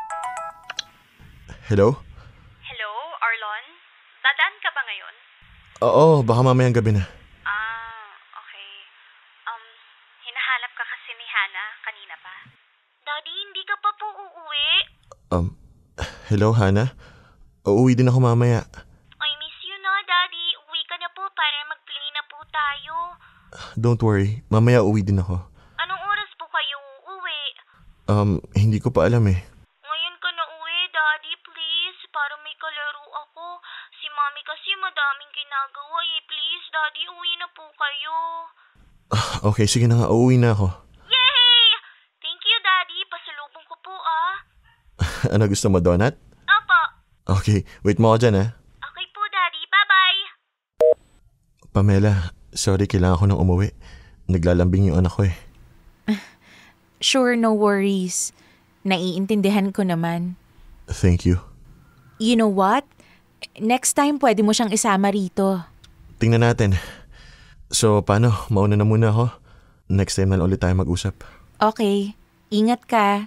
Hello? Hello, Arlon? Dadaan ka ba ngayon? Oo, baka mamayang gabi na. Ah, okay. Um, hinahanap ka kasi ni Hana kanina pa. Daddy, hindi ka pa po uuwi. Um, hello, Hana? Uuwi din ako mamaya. I miss you na, Daddy. Uwi ka na po para mag-play na po tayo. Don't worry, mamaya uwi din ako. Anong oras po kayo uuwi? Um, hindi ko pa alam eh. Ngayon ka na uwi, Daddy, please. Para may kalaro ako. Si Mami kasi madaming ginagawa eh. Please, Daddy, uwi na po kayo. Okay, sige na nga, uuwi na ako. Yay! Thank you, Daddy. Pasalubong ko po ah. Ano, gusto mo, donut? Okay, wait mo ako dyan, ha? Okay po, Daddy. Bye-bye! Pamela, sorry, kailangan ko nang umuwi. Naglalambing yung anak ko, eh. Sure, no worries. Naiintindihan ko naman. Thank you. You know what? Next time, pwede mo siyang isama rito. Tingnan natin. So, paano? Mauna na muna ako. Next time na ulit tayo mag-usap. Okay. Ingat ka.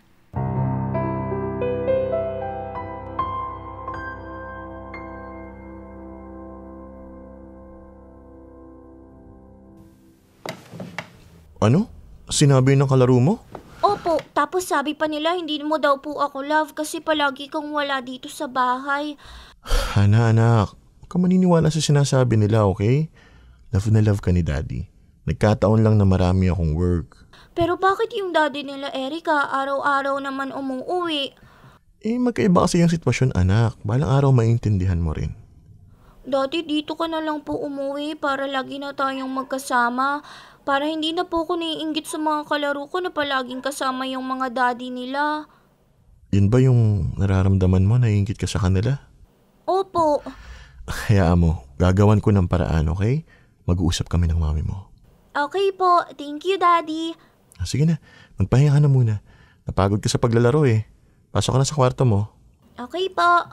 Ano? Sinabi ng kalaro mo? Opo, tapos sabi pa nila hindi mo daw po ako love kasi palagi kang wala dito sa bahay. Hana, anak. Huwag ka maniniwala sa sinasabi nila, okay? Love na love ka ni Daddy. Nagkataon lang na marami akong work. Pero bakit yung daddy nila, Erica, araw-araw naman umuwi? Eh, magkaiba kasi yung sitwasyon, anak. Balang araw maintindihan mo rin. Daddy, dito ka na lang po umuwi para lagi na tayong magkasama. Para hindi na po ako naiinggit sa mga kalaro ko na palaging kasama yung mga daddy nila. Yun ba yung nararamdaman mo? Naiinggit ka sa kanila? Opo. Hayaan mo, gagawan ko ng paraan, okay? Mag-uusap kami ng mami mo. Okay po. Thank you, Daddy. Ah, sige na, magpahinga ka na muna. Napagod ka sa paglalaro eh. Pasok ka na sa kwarto mo. Okay po.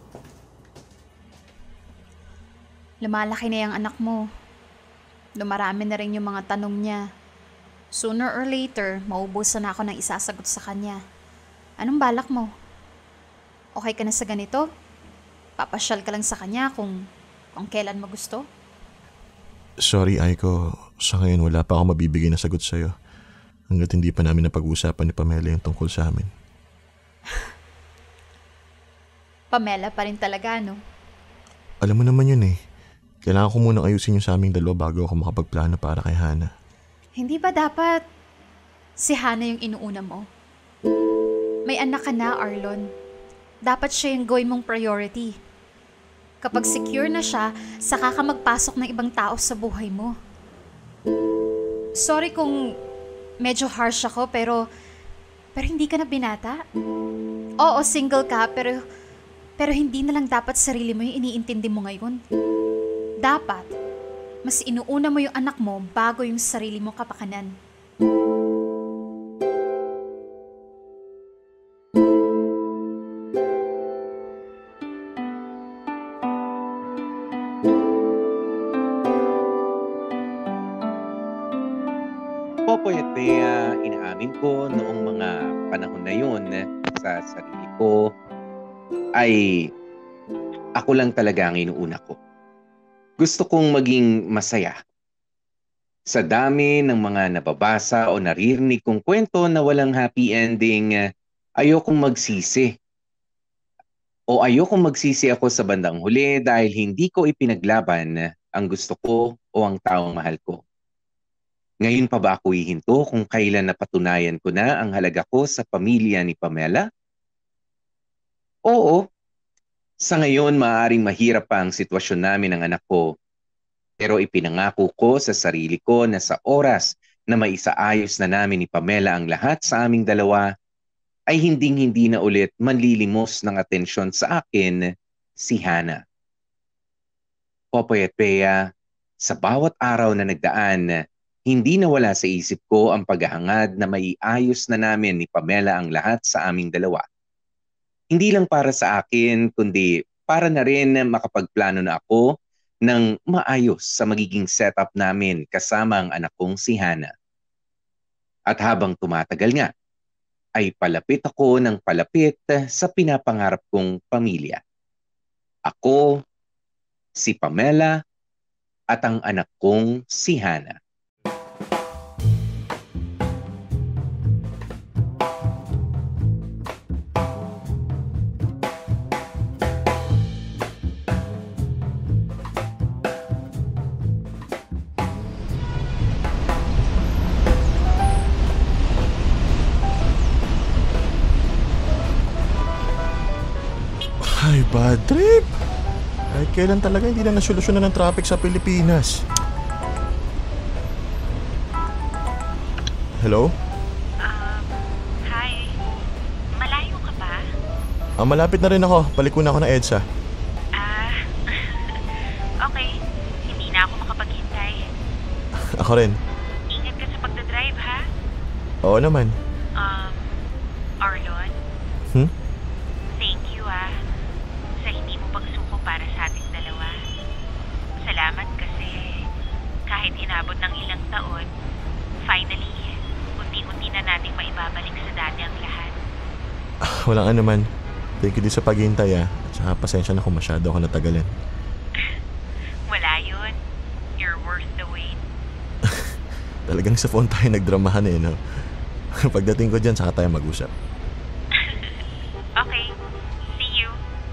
Lumalaki na yung anak mo. Dumarami na rin yung mga tanong niya. Sooner or later, maubusan na ako ng isasagot sa kanya. Anong balak mo? Okay ka na sa ganito? Papasyal ka lang sa kanya kung, kung kailan mo gusto? Sorry, Aiko. Sa ngayon, wala pa ako mabibigay na sagot sa'yo. Hanggat hindi pa namin napag-uusapan ni Pamela yung tungkol sa amin. Pamela pa rin talaga, no? Alam mo naman yun eh. Kailangan ko munang ayusin yung sa aming dalawa bago ako makapagplano para kay Hana. Hindi ba dapat si Hana yung inuuna mo? May anak ka na, Arlon. Dapat siya yung gawin mong priority. Kapag secure na siya, saka ka magpasok ng ibang tao sa buhay mo. Sorry kung medyo harsh ako, pero pero hindi ka na binata. Oo, single ka, pero pero hindi na lang dapat sarili mo yung iniintindi mo ngayon. Dapat, mas inuuna mo yung anak mo bago yung sarili mong kapakanan. Popoy at Bea, inaamin ko noong mga panahon na yun sa sarili ko ay ako lang talaga ang inuuna ko. Gusto kong maging masaya. Sa dami ng mga nababasa o naririnig kong kwento na walang happy ending, ayokong magsisi. O ayokong magsisi ako sa bandang huli dahil hindi ko ipinaglaban ang gusto ko o ang taong mahal ko. Ngayon pa ba ako hihinto kung kailan napatunayan ko na ang halaga ko sa pamilya ni Pamela? Oo. Sa ngayon, maaaring mahirap pa ang sitwasyon namin ng anak ko. Pero ipinangako ko sa sarili ko na sa oras na maisaayos na namin ni Pamela ang lahat sa aming dalawa, ay hinding-hindi na ulit manlilimos ng atensyon sa akin si Hana. Popoy at Bea, sa bawat araw na nagdaan, hindi nawala sa isip ko ang paghahangad na maiayos na namin ni Pamela ang lahat sa aming dalawa. Hindi lang para sa akin, kundi para na rin makapagplano na ako ng maayos sa magiging setup namin kasama ang anak kong si Hana. At habang tumatagal nga, ay palapit ako ng palapit sa pinapangarap kong pamilya. Ako, si Pamela, at ang anak kong si Hana. Ay, bad trip! Kahit kailan talaga hindi na nasolusyonan ng traffic sa Pilipinas. Hello? Um, hi. Malayo ka ba? Ah, malapit na rin ako. Paliko na ako ng EDSA. Ah, okay. Hindi na ako makapaghintay. Ako rin. Ingat ka sa pagdadrive, ha? Oo naman. Um, Arlon? Hmm? Thank you, ah. Sa hindi mo pagsuko para sa ating dalawa. Salamat kasi kahit inabot ng ilang taon, finally, unti-unti na nating maibabalik sa dati ang lahat. Ah, walang anuman. Thank you din sa paghihintay ah. At saka pasensya na kung masyado ako natagalan. Wala yun. You're worth the wait. Talagang sa phone tayo nagdramahan eh, no? Pagdating ko dyan, saka tayo mag-usap. Okay. See you.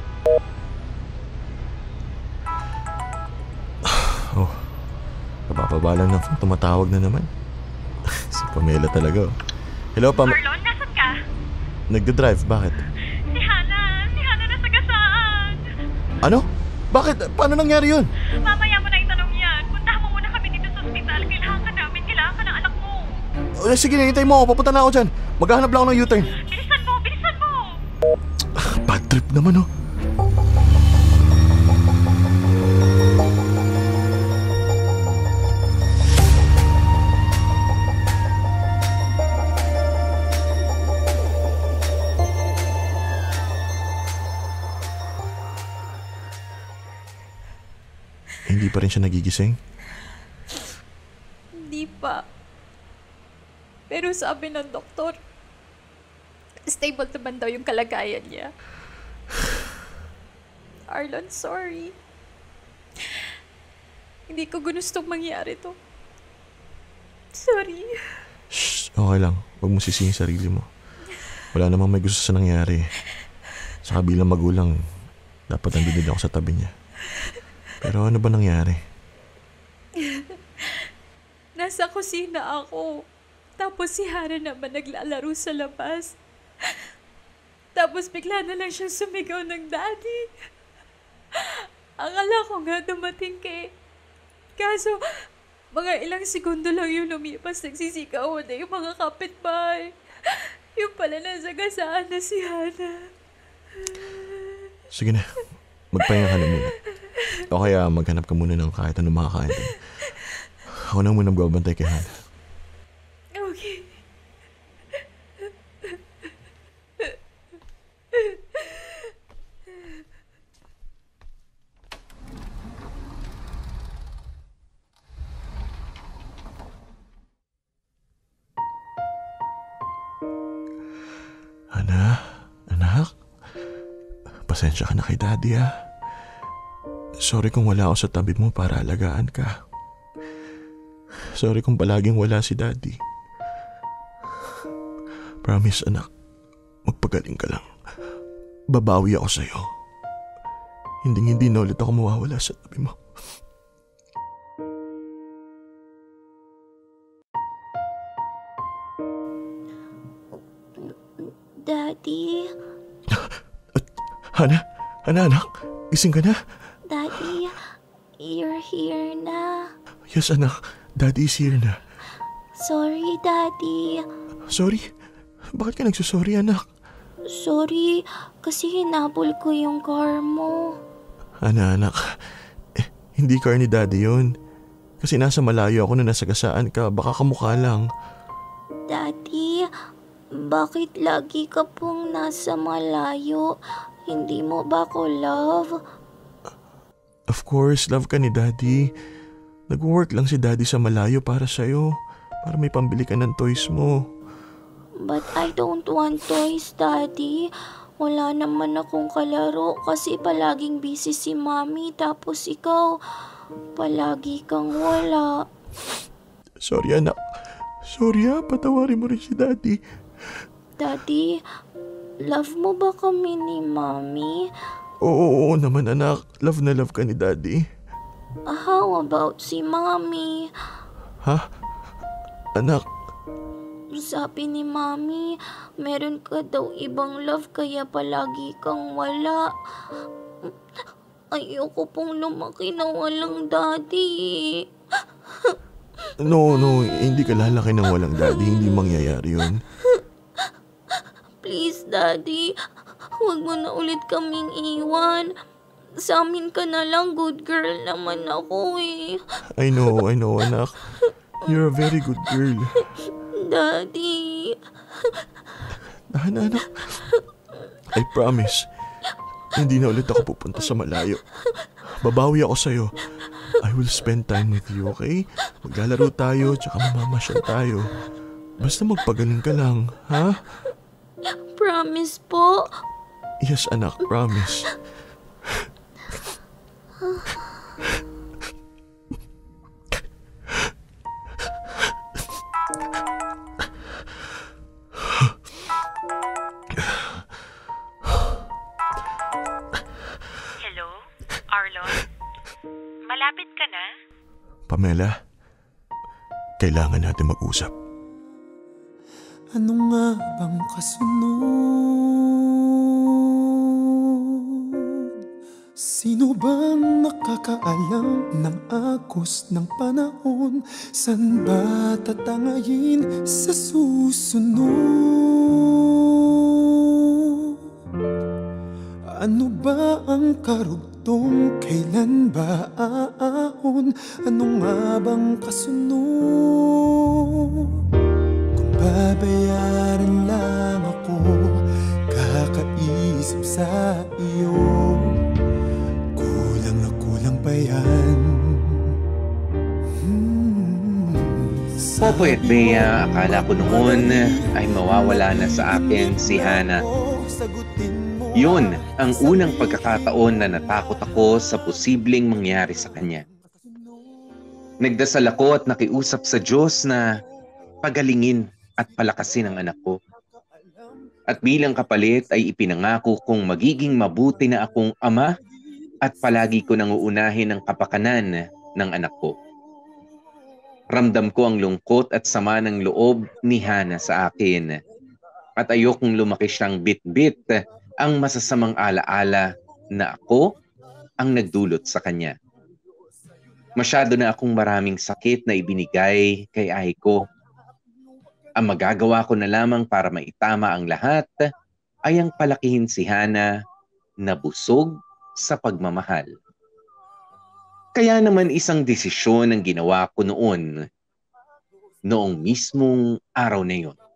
Oh, napapabalan ng phone. Tumatawag na naman. Si Pamela talaga. Oh. Hello, Pam... Arlon, nasan ka? Nagda-drive, bakit? Si Hana! Si Hana nasa gasaan! Ano? Bakit? Paano nangyari yun? Mamaya mo na itanong yan. Puntahan mo muna kami dito sa ospital. Kailangan ka namin. Kailangan ka ng anak mo. Oh, sige, hintay mo ako. Papunta na ako dyan. Maghahanap lang ako ng U-turn. Bilisan mo! Bilisan mo! Bad trip naman, oh. Hindi pa rin siya nagigising? Hindi pa. Pero sabi ng doktor, stable naman daw yung kalagayan niya. Arlon, sorry. Hindi ko gustong mangyari to. Sorry. Shh, okay lang. Huwag mo sisihin sarili mo. Wala namang may gusto sa nangyari. Saka bilang magulang, dapat nandun din ako sa tabi niya. Pero ano ba nangyari? Nasa kusina ako. Tapos si Hana naman naglalaro sa labas. Tapos bigla na lang siyang sumigaw ng daddy. Akala ko nga dumating kay... Kaso, mga ilang segundo lang yung lumipas, nagsisigawan na yung mga kapitbahay. Yung pala nasa gasaan na si Hana. Sige na, magpahinga ka na muna. O kaya maghanap ka muna ng kahit anong makakain din. Ako na muna magbabantay kay Hana. Okay. Pasensya ka na kay Daddy ha. Sorry kung wala ako sa tabi mo para alagaan ka. Sorry kung palaging wala si Daddy. Promise anak, magpagaling ka lang. Babawi ako sa'yo. Hinding hindi na ulit ako mawawala sa tabi mo. Daddy? Hana? Hana anak? Gising ka na? Daddy, you're here na. Yes anak, Daddy is here na. Sorry, Daddy. Sorry? Bakit ka nagsusorry anak? Sorry, kasi hinabol ko yung car mo. Hana anak, eh, hindi car ni Daddy yun. Kasi nasa malayo ako na nasagasaan ka, baka kamukha lang. Daddy, bakit lagi ka pong nasa malayo? Hindi mo ba ako love? Of course, love ka ni Daddy. Nag-work lang si Daddy sa malayo para sa'yo. Para may pambili ka ng toys mo. But I don't want toys, Daddy. Wala naman akong kalaro kasi palaging busy si Mommy. Tapos ikaw, palagi kang wala. Sorry anak. Sorry ha, patawarin mo rin si Daddy. Daddy, love mo ba kami ni Mommy? Oo, oo naman anak. Love na love ka ni Daddy. How about si Mommy? Ha? Anak? Sabi ni Mommy, meron ka daw ibang love kaya palagi kang wala. Ayoko pong lumaki na walang daddy. No, no, hindi ka lalaki ng walang daddy. Hindi mangyayari yun. Please, Daddy, huwag mo na ulit kaming iwan. Sa amin ka na lang, good girl naman ako eh. I know, I know anak. You're a very good girl. Daddy. Dahan anak. I promise, hindi na ulit ako pupunta sa malayo. Babawi ako sa'yo. I will spend time with you, okay? Maglalaro tayo, tsaka mamamasyal tayo. Basta magpagaling ka lang, ha? Promise po? Yes, anak, promise. Hello, Arlon? Malapit ka na? Pamela, kailangan natin mag-usap. Ano nga bang kasunod? Sino bang nakakaalam ng agos ng panahon? San ba tatangayin sa susunod? Ano ba ang karugtong? Kailan ba aahon? Ano nga bang kasunod? Babayaran lang ako, kakaisip sa iyo. Kulang na kulang pa yan. hmm. Popoy at Bea, akala ko noon ay mawawala na sa akin si Hana. Yun ang unang pagkakataon na natakot ako sa posibleng mangyari sa kanya. Nagdasal ako at nakiusap sa Diyos na pagalingin at palakasin ang anak ko. At bilang kapalit ay ipinangako kong magiging mabuti na akong ama at palagi ko nang uunahin ang kapakanan ng anak ko. Ramdam ko ang lungkot at sama ng loob ni Hana sa akin at ayokong lumaki siyang bit-bit ang masasamang alaala na ako ang nagdulot sa kanya. Masyado na akong maraming sakit na ibinigay kay Aiko. Ang magagawa ko na lamang para maitama ang lahat ay ang palakihin si Hana na busog sa pagmamahal. Kaya naman isang desisyon ang ginawa ko noon, noong mismong araw na yun.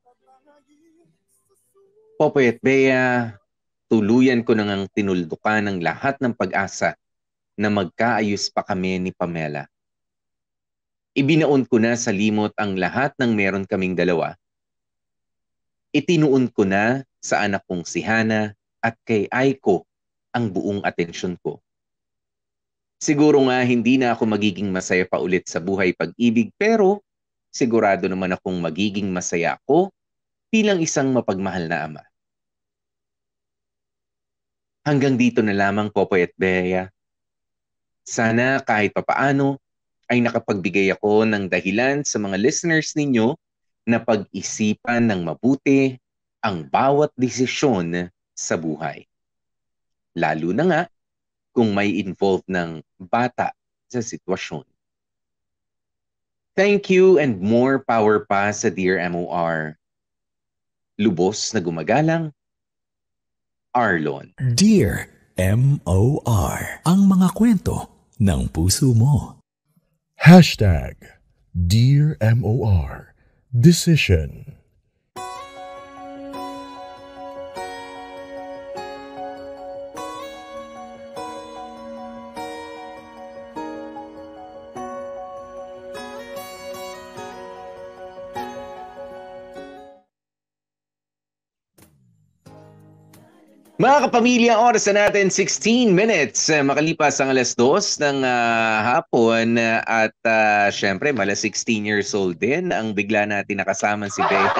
Popoy at Bea, tuluyan ko nang tinuldukan ng lahat ng pag-asa na magkaayos pa kami ni Pamela. Ibinaon ko na sa limot ang lahat ng meron kaming dalawa. Itinuon ko na sa anak kong si Hana at kay Aiko ang buong atensyon ko. Siguro nga hindi na ako magiging masaya pa ulit sa buhay pag-ibig, pero sigurado naman akong magiging masaya ako bilang isang mapagmahal na ama. Hanggang dito na lamang, Popoy at Bea. Sana kahit papaano ay nakapagbigay ako ng dahilan sa mga listeners ninyo na pag-isipan ng mabuti ang bawat desisyon sa buhay. Lalo na nga kung may involved ng bata sa sitwasyon. Thank you and more power pa sa Dear M O R. Lubos na gumagalang, Arlon. Dear M O R, ang mga kwento ng puso mo. Hashtag Dear M O R Decision. Mga kapamilya, oras na natin sixteen minutes uh, makalipas ang alas dos ng uh, hapon uh, at uh, syempre mala sixteen years old din ang bigla natin nakasama si Bea.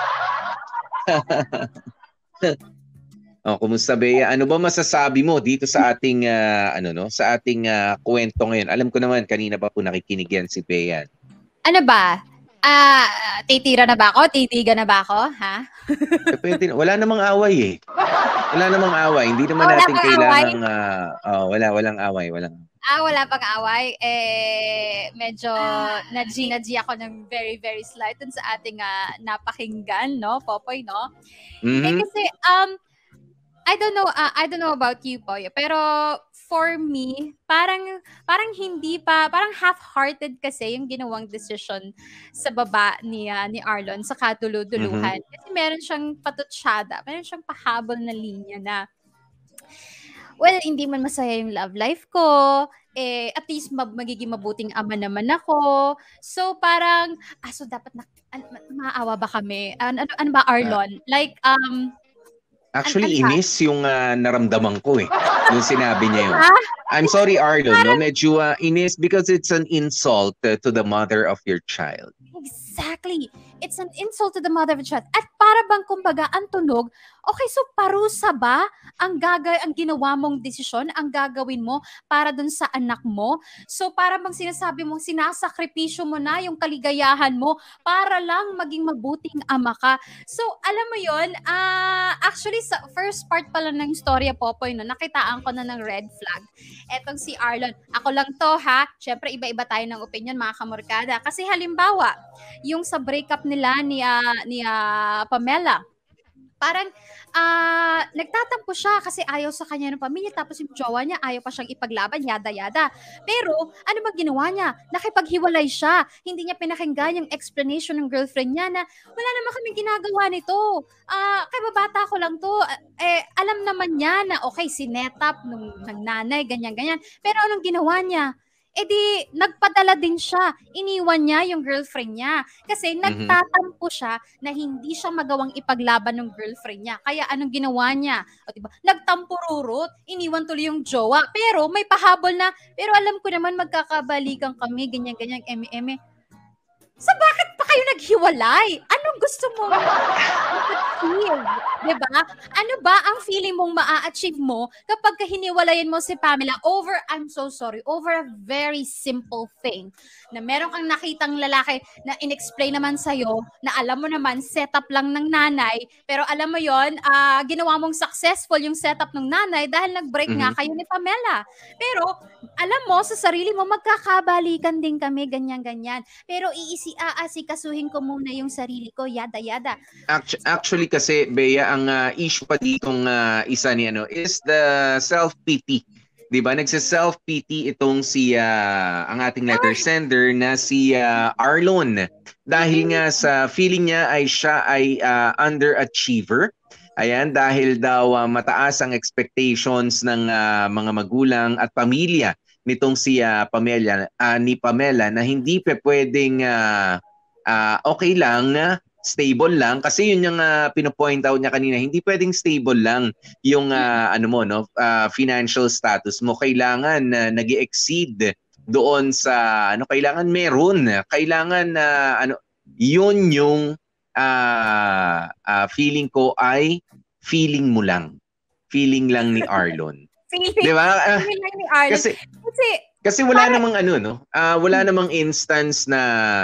Oh, kumusta Bea? Ano ba masasabi mo dito sa ating uh, ano no, sa ating uh, kwento ngayon? Alam ko naman kanina pa po nakikinig yan si Bea. Ano ba? Ah, uh, titira na ba ako? Titiga na ba ako? Ha? Eh, pwede, wala namang away eh. Wala namang away. Hindi naman oh, natin kailangan uh, oh, wala walang away, walang. Ah, wala pang away. Eh medyo na-G na G ako ng very very slight dun sa ating uh, napakinggan, no, Popoy, no? Mm-hmm. Eh kasi um I don't know uh, I don't know about you, Poy, pero for me, parang parang hindi pa, parang half-hearted kasi yung ginawang decision sa baba ni uh, ni Arlon sa kaduluduluhan. Mm-hmm. Kasi meron siyang patutsyada, meron siyang pahabol na linya na, well, hindi man masaya yung love life ko, eh, at least mag- magiging mabuting ama naman ako. So parang, ah, so dapat na, an- maawa ba kami? An- ano, ano ba, Arlon? Like, um, Actually, an- an- inis yung uh, naramdaman ko eh. Yung sinabi niya yun. I'm sorry, Arlon. No? Medyo uh, inis because it's an insult uh, to the mother of your child. Exactly. It's an insult to the mother of the child. At para bang kumbaga ang tunog, okay, so parusa ba ang gagay ang ginawa mong desisyon, ang gagawin mo para dun sa anak mo? So para bang sinasabi mong sinasakripisyo mo na yung kaligayahan mo para lang maging mabuting ama ka. So alam mo yon, uh, actually sa first part pa lang ng storya, Popoy, no, nakitaan ko na ng red flag. Etong si Arlon. Ako lang to ha. Syempre iba-iba tayo ng opinion, mga kamorkada. Kasi halimbawa, yung sa breakup nila ni uh, ni uh, Pamela, parang uh, nagtatampo siya kasi ayaw sa kanya ng pamilya, tapos yung jowa niya ayaw pa siyang ipaglaban, yada-yada. Pero ano ba ginawa niya? Nakipaghiwalay siya. Hindi niya pinakinggan yung explanation ng girlfriend niya na wala naman kaming ginagawa nito. Uh, kay babata ko lang to. Eh, alam naman niya na okay, sinetap nung, ng nanay, ganyan-ganyan. Pero anong ginawa niya? Eh di, nagpadala din siya. Iniwan niya yung girlfriend niya. Kasi mm-hmm. nagtatampo siya na hindi siya magawang ipaglaban ng girlfriend niya. Kaya anong ginawa niya? O diba? Nagtampururot, iniwan tuloy yung jowa. Pero may pahabol na, pero alam ko naman magkakabalikan kami, ganyan-ganyan, eme-eme. So bakit pa kayo naghiwalay? Anong gusto mo ma-achieve? Diba? Ano ba ang feeling mong ma-achieve mo kapag hiniwalayan mo si Pamela over, I'm so sorry, over a very simple thing na meron kang nakitang lalaki na in-explain naman sa'yo na alam mo naman setup lang ng nanay, pero alam mo yon, uh, ginawa mong successful yung setup ng nanay dahil nag-break mm-hmm. nga kayo ni Pamela. Pero alam mo, sa sarili mo, magkakabalikan din kami, ganyan-ganyan. Pero iisi aasikasuhin ko muna yung sarili ko, yada-yada. Actually, actually kasi, Bea, ang uh, issue pa ditong uh, isa ni ano is the self-pity. Diba? Nagsa-self-pity itong si, uh, ang ating letter sender na si uh, Arlon. Dahil nga sa feeling niya ay siya ay uh, underachiever. Ayan, dahil daw uh, mataas ang expectations ng uh, mga magulang at pamilya nitong si uh, Pamela, uh, ni Pamela na hindi pa pwedeng uh, uh, okay lang stable lang kasi yun yung uh, pinopoint out niya kanina, hindi pwedeng stable lang yung uh, ano mo no uh, financial status mo, kailangan uh, nag-exceed doon sa ano, kailangan meron, kailangan uh, ano yun yung uh, uh, feeling ko ay feeling mo lang, feeling lang ni Arlon. Feeling, di ba? Uh, feeling lang ni Arlon. Kasi, kasi kasi wala para, namang ano no, uh, wala namang instance na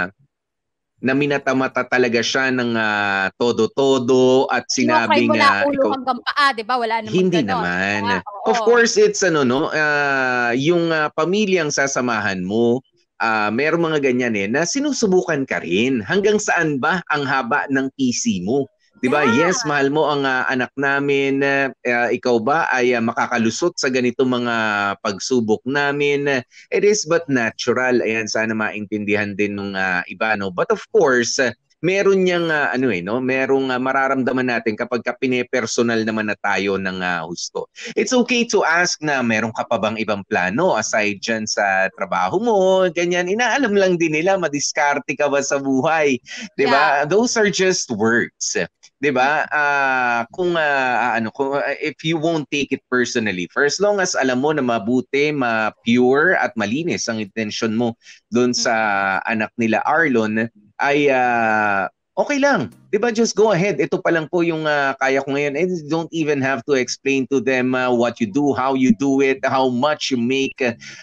na minatamata talaga siya ng uh, todo-todo at sinabing okay, wala uh, ulo ikaw, hanggang paa, 'di ba? Wala namang hindi ganon. naman. Ah, of course, it's ano no, uh, yung uh, pamilyang sasamahan mo, uh, merong mga ganyan eh na sinusubukan ka rin. Hanggang saan ba ang haba ng P C mo? 'Di ba? Yeah. Yes, mahal mo ang uh, anak namin. Uh, uh, ikaw ba ay uh, makakalusot sa ganitong mga pagsubok namin? Uh, it is but natural. Ayan, sana maintindihan din ng uh, iba no. But of course, uh, meron niyang uh, ano eh no, merong uh, mararamdaman natin kapag ka pine-personal naman na tayo ng uh, husto. It's okay to ask na meron ka pa bang ibang plano aside dyan sa trabaho mo, ganyan. Inaalam lang din nila, madiskarte ka ba sa buhay? 'Di ba? Yeah. Those are just words. 'Di ba? Uh, kung uh, ano, kung uh, if you won't take it personally, for as long as alam mo na mabuti, ma-pure at malinis ang intention mo doon sa anak nila Arlon, ay uh, okay lang. 'Di ba? Just go ahead. Ito pa lang po yung uh, kaya ko ngayon. And don't even have to explain to them uh, what you do, how you do it, how much you make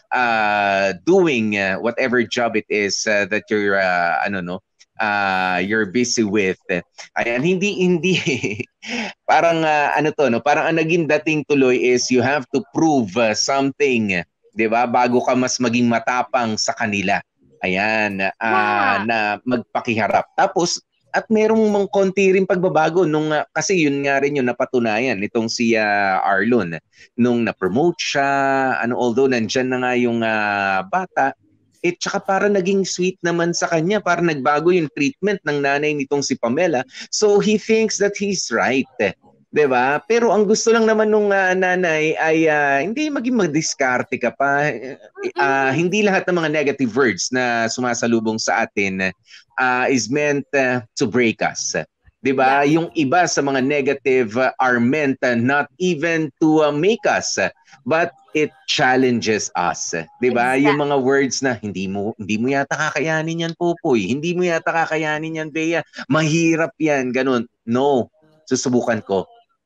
uh, doing uh, whatever job it is uh, that you're uh, ano no, uh, you're busy with. Ayan, hindi hindi parang uh, ano to no, parang ang naging dating tuloy is you have to prove uh, something, 'di ba? Bago ka mas maging matapang sa kanila. Ayan, uh, yeah. na magpakiharap. Tapos, at merong mga konti rin pagbabago nung, uh, kasi yun nga rin yung napatunayan nitong si uh, Arlon. Nung na-promote siya, ano, although nandyan na nga yung uh, bata, eh, tsaka para naging sweet naman sa kanya, para nagbago yung treatment ng nanay nitong si Pamela. So, he thinks that he's right. Diba? Pero ang gusto lang naman nung uh, nanay ay uh, hindi maging magdiskarte ka pa. Uh, hindi lahat ng mga negative words na sumasalubong sa atin uh, is meant uh, to break us. Diba? Yeah. Yung iba sa mga negative uh, are meant uh, not even to uh, make us, but it challenges us. Diba? Exactly. Yung mga words na hindi mo hindi mo yata kakayanin yan, Popoy. Hindi mo yata kakayanin yan, Bea. Mahirap yan, ganun. No, susubukan ko.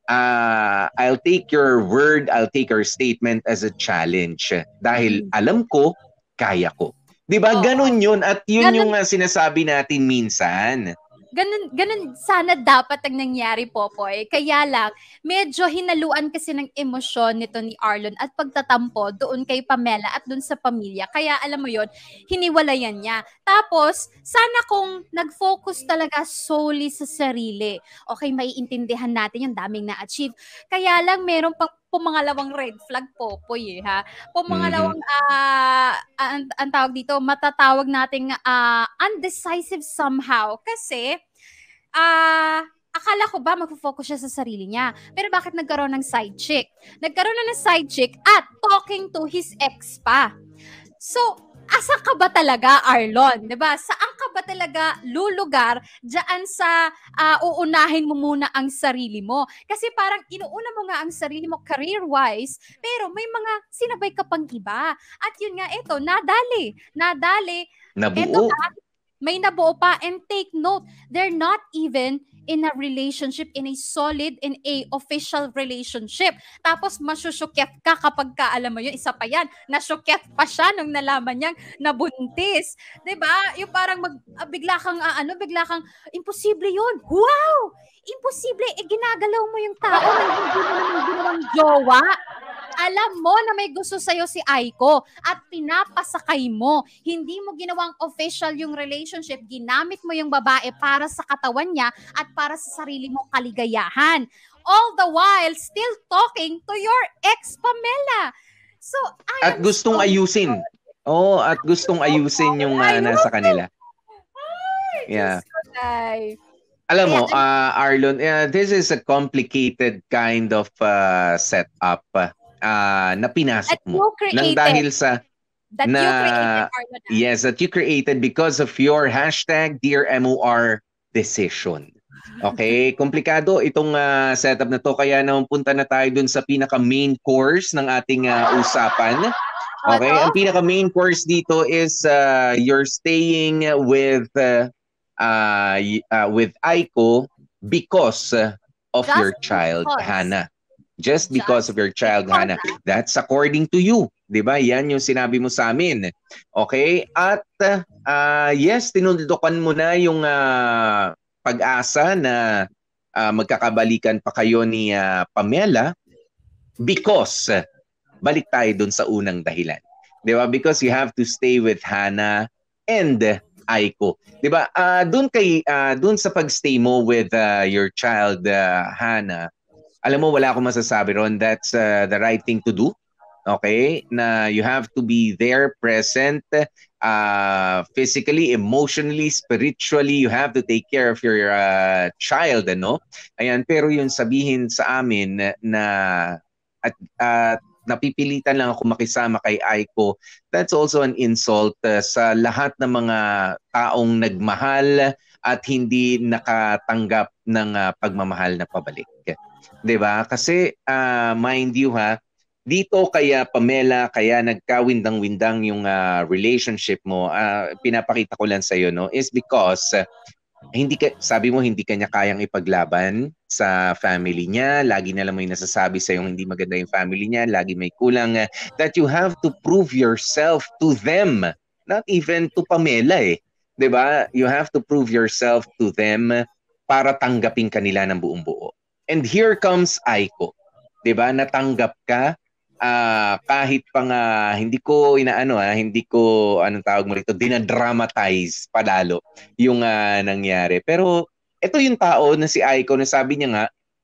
Uh, I'll take your word, I'll take your statement as a challenge. Dahil alam ko, kaya ko. Diba? Oh, ganun yun. At yun ganun, yung uh, sinasabi natin minsan. Ganun, ganun sana dapat ang nangyari, Popoy. Kaya lang, medyo hinaluan kasi ng emosyon nito ni Arlon at pagtatampo doon kay Pamela at doon sa pamilya. Kaya alam mo yon, hiniwalayan niya. Tapos, sana kung nag-focus talaga solely sa sarili, okay, maiintindihan natin yung daming na-achieve. Kaya lang, meron pang pumangalawang red flag, Popoy, eh, ha? Pumangalawang, mm-hmm. uh, ang, ang tawag dito, matatawag nating uh, undecisive somehow. Kasi, ah, uh, akala ko ba mag-focus siya sa sarili niya. Pero bakit nagkaroon ng side chick? Nagkaroon na ng side chick at talking to his ex pa. So, asa ka ba talaga, Arlon? Diba? Saan ka ba talaga lulugar dyan sa uh, uunahin mo muna ang sarili mo? Kasi parang inuuna mo nga ang sarili mo career-wise, pero may mga sinabay ka pang iba. At yun nga, ito, nadali. Nadali. Nabuo. Ito na, may nabuo pa. And take note, they're not even in a relationship, in a solid, in a official relationship. Tapos masyusyukyat ka kapag ka, alam mo yun, isa pa yan, nasyukyat pa siya nung nalaman niyang nabuntis. Diba? Yung parang mag, uh, bigla kang, uh, ano, bigla kang, imposible yun. Wow! Imposible. Eh, ginagalaw mo yung tao na hindi mo naman ginawang jowa. Alam mo na may gusto sa'yo si Aiko at pinapasakay mo. Hindi mo ginawang official yung relationship. Ginamit mo yung babae para sa katawan niya at para sa sarili mong kaligayahan. All the while, still talking to your ex, Pamela. So, I at gustong so ayusin. Oo, oh, at gustong ayusin yung uh, nasa kanila. Ay, yeah. Ay. Alam mo, uh, Arlon, uh, this is a complicated kind of uh, setup. Uh, na pinasok mo nang dahil sa that na, you created, Arlon. Yes, that you created because of your hashtag Dear M O R decision. Okay, komplikado itong uh, setup na to, kaya naman punta na tayo dun sa pinaka main course ng ating uh, usapan. Okay, ang pinaka main course dito is uh, you're staying with uh, uh, uh, with Aiko because of Just your child, because. Hannah. Just because of your child, Hannah. That's according to you. Diba? Yan yung sinabi mo sa amin. Okay? At uh, yes, tinundukan mo na yung uh, pag-asa na uh, magkakabalikan pa kayo ni uh, Pamela because uh, balik tayo dun sa unang dahilan. Diba? Because you have to stay with Hannah and uh, Aiko. Diba? Uh, dun, kay, uh, dun sa pag-stay mo with uh, your child, uh, Hannah, alam mo, wala akong masasabi ron. That's uh, the right thing to do. Okay? Na you have to be there, present, uh, physically, emotionally, spiritually. You have to take care of your uh, child, ano? Ayan, pero yung sabihin sa amin na, na at uh, napipilitan lang ako makisama kay Aiko, that's also an insult uh, sa lahat ng mga taong nagmahal at hindi nakatanggap ng uh, pagmamahal na pabalik. 'Di ba? Kasi uh, mind you ha, dito kaya Pamela, kaya nagkawindang-windang yung uh, relationship mo, uh, pinapakita ko lang sa iyo, no, is because uh, hindi ka, sabi mo hindi kanya kayang ipaglaban sa family niya, lagi na lang may nasasabi sa iyo hindi maganda yung family niya, lagi may kulang, uh, that you have to prove yourself to them, not even to Pamela eh. 'Di ba? You have to prove yourself to them para tanggapin kanila ng buong buo. And here comes Aiko. 'Di ba? Natanggap ka uh, kahit pa nga hindi ko inaano ha, hindi ko anong tawag mo rito, dinadramatize palalo yung uh, nangyari. Pero ito yung tao na si Aiko na sabi niya nga,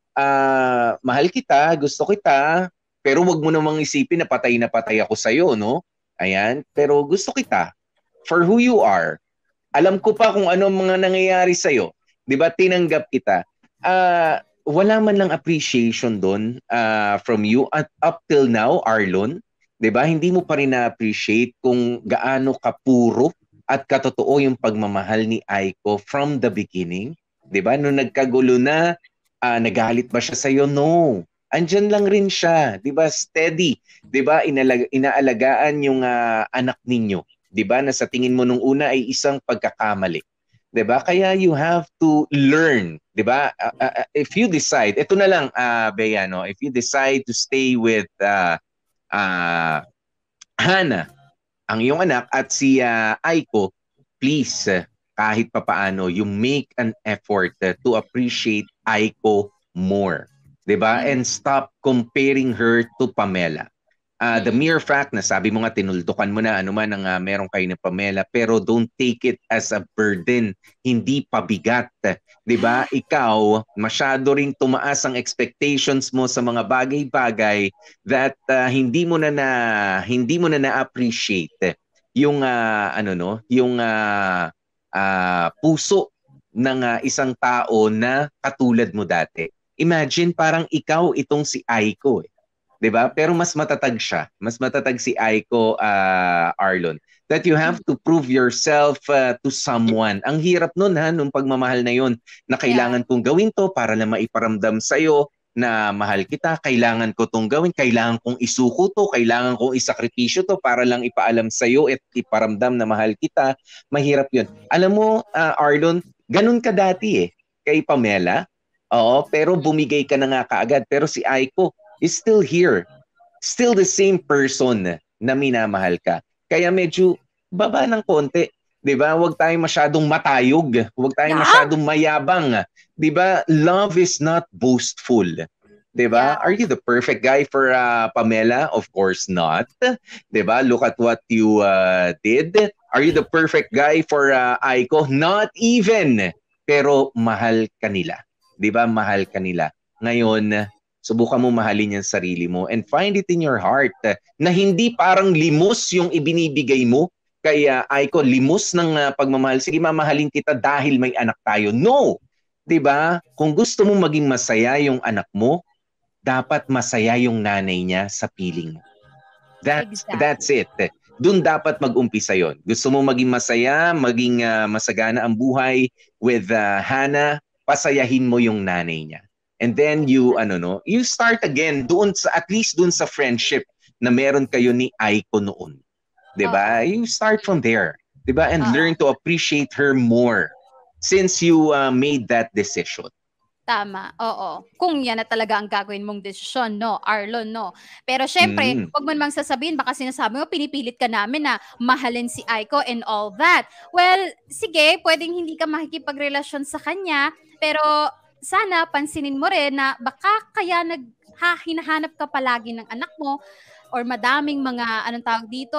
uh, mahal kita, gusto kita, pero wag mo namang isipin na patay na patay ako sa iyo, no? Ayan, pero gusto kita for who you are. Alam ko pa kung ano mga nangyayari sa iyo. 'Di ba? Tinanggap kita. Ah, uh, wala man lang appreciation doon uh, from you at up till now, Arlon. 'Di ba? Hindi mo pa rin na-appreciate kung gaano kapuro at katotoo yung pagmamahal ni Aiko from the beginning. 'Di ba? Nung nagkagulo na, uh, nagalit ba siya sa iyo? No. Andiyan lang rin siya, 'di ba? Steady, 'di ba? Inalag- inaalagaan yung uh, anak ninyo, 'di ba? Na sa tingin mo nung una ay isang pagkakamali. 'Di ba? Kaya you have to learn, 'di ba? Uh, uh, if you decide, ito na lang uh, Bea, no? If you decide to stay with uh, uh, Hannah, ang iyong anak at si uh, Aiko, please uh, kahit papaano you make an effort uh, to appreciate Aiko more, 'di ba? And stop comparing her to Pamela. Uh, the mere fact na sabi mo nga tinuldukan mo na ano man ang uh, meron kayo ni Pamela, pero don't take it as a burden, hindi pabigat, 'di ba? Ikaw masyado ring tumaas ang expectations mo sa mga bagay-bagay that uh, hindi mo na na hindi mo na na-appreciate yung uh, ano no, yung uh, uh, puso ng uh, isang tao na katulad mo dati. Imagine parang ikaw itong si Aiko eh. 'Di ba? Pero mas matatag siya. Mas matatag si Aiko, uh, Arlon. That you have to prove yourself uh, to someone. Ang hirap nun ha, nung pagmamahal na yun, na kailangan kong gawin to para na maiparamdam sa'yo na mahal kita, kailangan ko tong gawin, kailangan kong isuko to, kailangan kong isakripisyo to para lang ipaalam sa'yo at iparamdam na mahal kita. Mahirap yun. Alam mo, uh, Arlon, ganun ka dati eh, kay Pamela. Oo, pero bumigay ka na nga kaagad. Pero si Aiko is still here. Still the same person na minamahal ka. Kaya medyo baba ng konti. 'Di ba? Huwag tayong masyadong matayog. Huwag tayong yeah. masyadong mayabang. 'Di ba? Love is not boastful. 'Di ba? Yeah. Are you the perfect guy for uh, Pamela? Of course not. 'Di ba? Look at what you uh, did. Are you the perfect guy for uh, Aiko? Not even. Pero mahal ka nila. 'Di ba? Mahal ka nila. Ngayon, subukan mo mahalin yung sarili mo and find it in your heart uh, na hindi parang limos yung ibinibigay mo. Kaya Aiko, limos ng uh, pagmamahal. Sige, mamahalin kita dahil may anak tayo. No! 'Di ba? Kung gusto mo maging masaya yung anak mo, dapat masaya yung nanay niya sa piling mo. That's, exactly. That's it. Doon dapat mag-umpisa yon. Gusto mo maging masaya, maging uh, masagana ang buhay with uh, Hana, pasayahin mo yung nanay niya. And then you, ano no, you start again doon sa, at least doon sa friendship na meron kayo ni Aiko noon. Diba? Uh, you start from there. Diba? And uh, learn to appreciate her more since you uh, made that decision. Tama, oo. Kung yan na talaga ang gagawin mong desisyon, no, Arlon, no. Pero syempre, mm. wag mo namang sasabihin, baka sinasabi mo, pinipilit ka namin na mahalin si Aiko and all that. Well, sige, pwedeng hindi ka makikipagrelasyon sa kanya, pero sana pansinin mo rin na baka kaya nag, ha, hinahanap ka palagi ng anak mo, or madaming mga, anong tawag dito,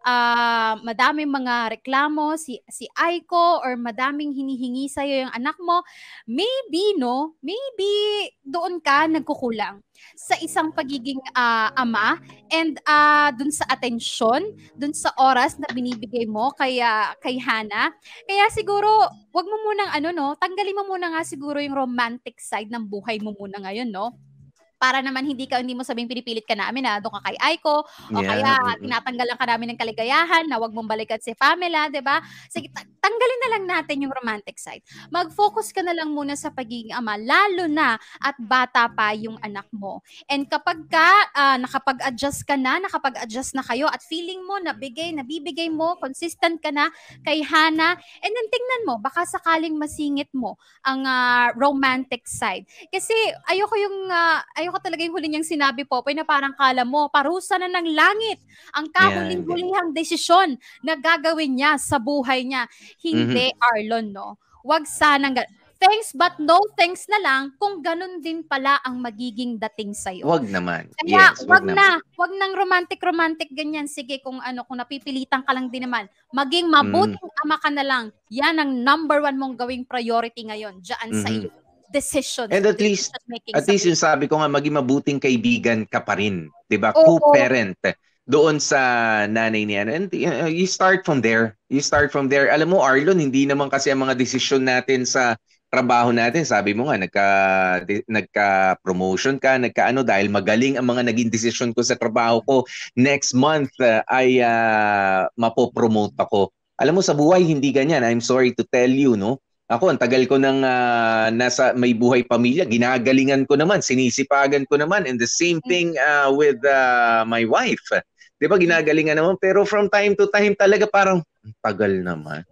uh, madaming mga reklamo si, si Aiko, or madaming hinihingi sa'yo yung anak mo, maybe, no, maybe doon ka nagkukulang sa isang pagiging uh, ama, and uh, dun sa atensyon, dun sa oras na binibigay mo kay, uh, kay Hana. Kaya siguro, wag mo munang, ano, no, tanggalin mo muna nga siguro yung romantic side ng buhay mo muna ngayon, no? Para naman hindi ka hindi mo sabing pinipilit ka namin na doon ka kay Aiko, o yeah. kaya tinatanggalan ka namin ng kaligayahan na wag mong balikan si Pamela, 'di ba? Sige, t- tanggalin na lang natin yung romantic side. Mag-focus ka na lang muna sa pagiging ama, lalo na at bata pa yung anak mo. And kapag ka uh, nakapag-adjust ka na, nakapag-adjust na kayo at feeling mo nabigay, nabibigay mo, consistent ka na kay Hana, and then tingnan mo baka sakaling masingit mo ang uh, romantic side. Kasi ayoko yung uh, ayoko ko talaga yung huli niyang sinabi, Popoy, na parang kala mo, parusa na ng langit ang kahuling-hulihang desisyon na gagawin niya sa buhay niya. Hindi, mm-hmm. Arlon, no? Wag sanang, thanks but no thanks na lang kung ganun din pala ang magiging dating sa'yo. Wag naman. Kaya, yes, wag, wag na. Naman. Wag nang romantic-romantic ganyan. Sige, kung ano, kung napipilitan ka lang din naman, maging mabuting mm. ama ka na lang. Yan ang number one mong gawing priority ngayon, dyan mm-hmm. sa iyo. Decisions. And at least, at least yung sabi ko nga, maging mabuting kaibigan ka pa rin. Diba? Oh, co-parent doon sa nanay niya. And uh, you start from there. You start from there. Alam mo, Arlon, hindi naman kasi ang mga desisyon natin sa trabaho natin. Sabi mo nga, nagka, di, nagka-promotion ka, nagka-ano, dahil magaling ang mga naging desisyon ko sa trabaho ko. Next month, uh, ay uh, mapopromote ako. Alam mo, sa buhay, hindi ganyan. I'm sorry to tell you, no? Ako, ang tagal ko nang uh, nasa may buhay pamilya, ginagalingan ko naman, sinisipagan ko naman, and the same thing uh, with uh, my wife. Di ba, ginagalingan naman, pero from time to time talaga parang, tagal naman.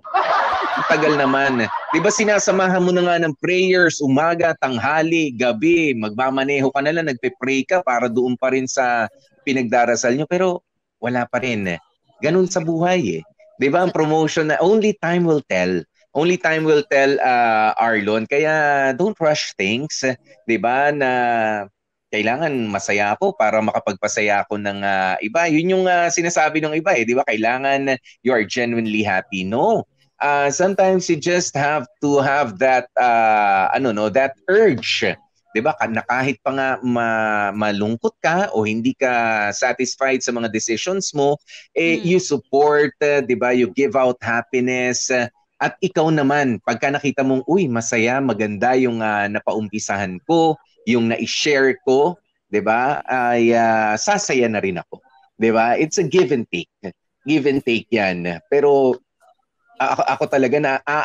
Tagal naman. Di ba, sinasamahan mo na nga ng prayers, umaga, tanghali, gabi, magmamaneho ka na lang, nagpe-pray ka para doon pa rin sa pinagdarasal nyo, pero wala pa rin. Ganun sa buhay eh. Di ba, ang promotion na only time will tell. Only time will tell, uh, Arlon. Kaya don't rush things, 'di ba? Na kailangan masaya ako para makapagpasaya ako ng uh, iba. Yun yung uh, sinasabi ng iba eh, 'di ba? Kailangan you are genuinely happy. No. Uh, sometimes you just have to have that uh, ano no, that urge. 'Di ba? Na kahit pa nga ma- malungkot ka o hindi ka satisfied sa mga decisions mo, eh hmm. you support, uh, 'di ba? You give out happiness. Uh, At ikaw naman, pagka nakita mong, uy, masaya, maganda yung uh, napaumpisahan ko, yung na-share ko, 'di ba? Ay uh, sasaya na rin ako. 'Di ba? It's a give and take. Give and take 'yan. Pero ako, ako talaga na ah,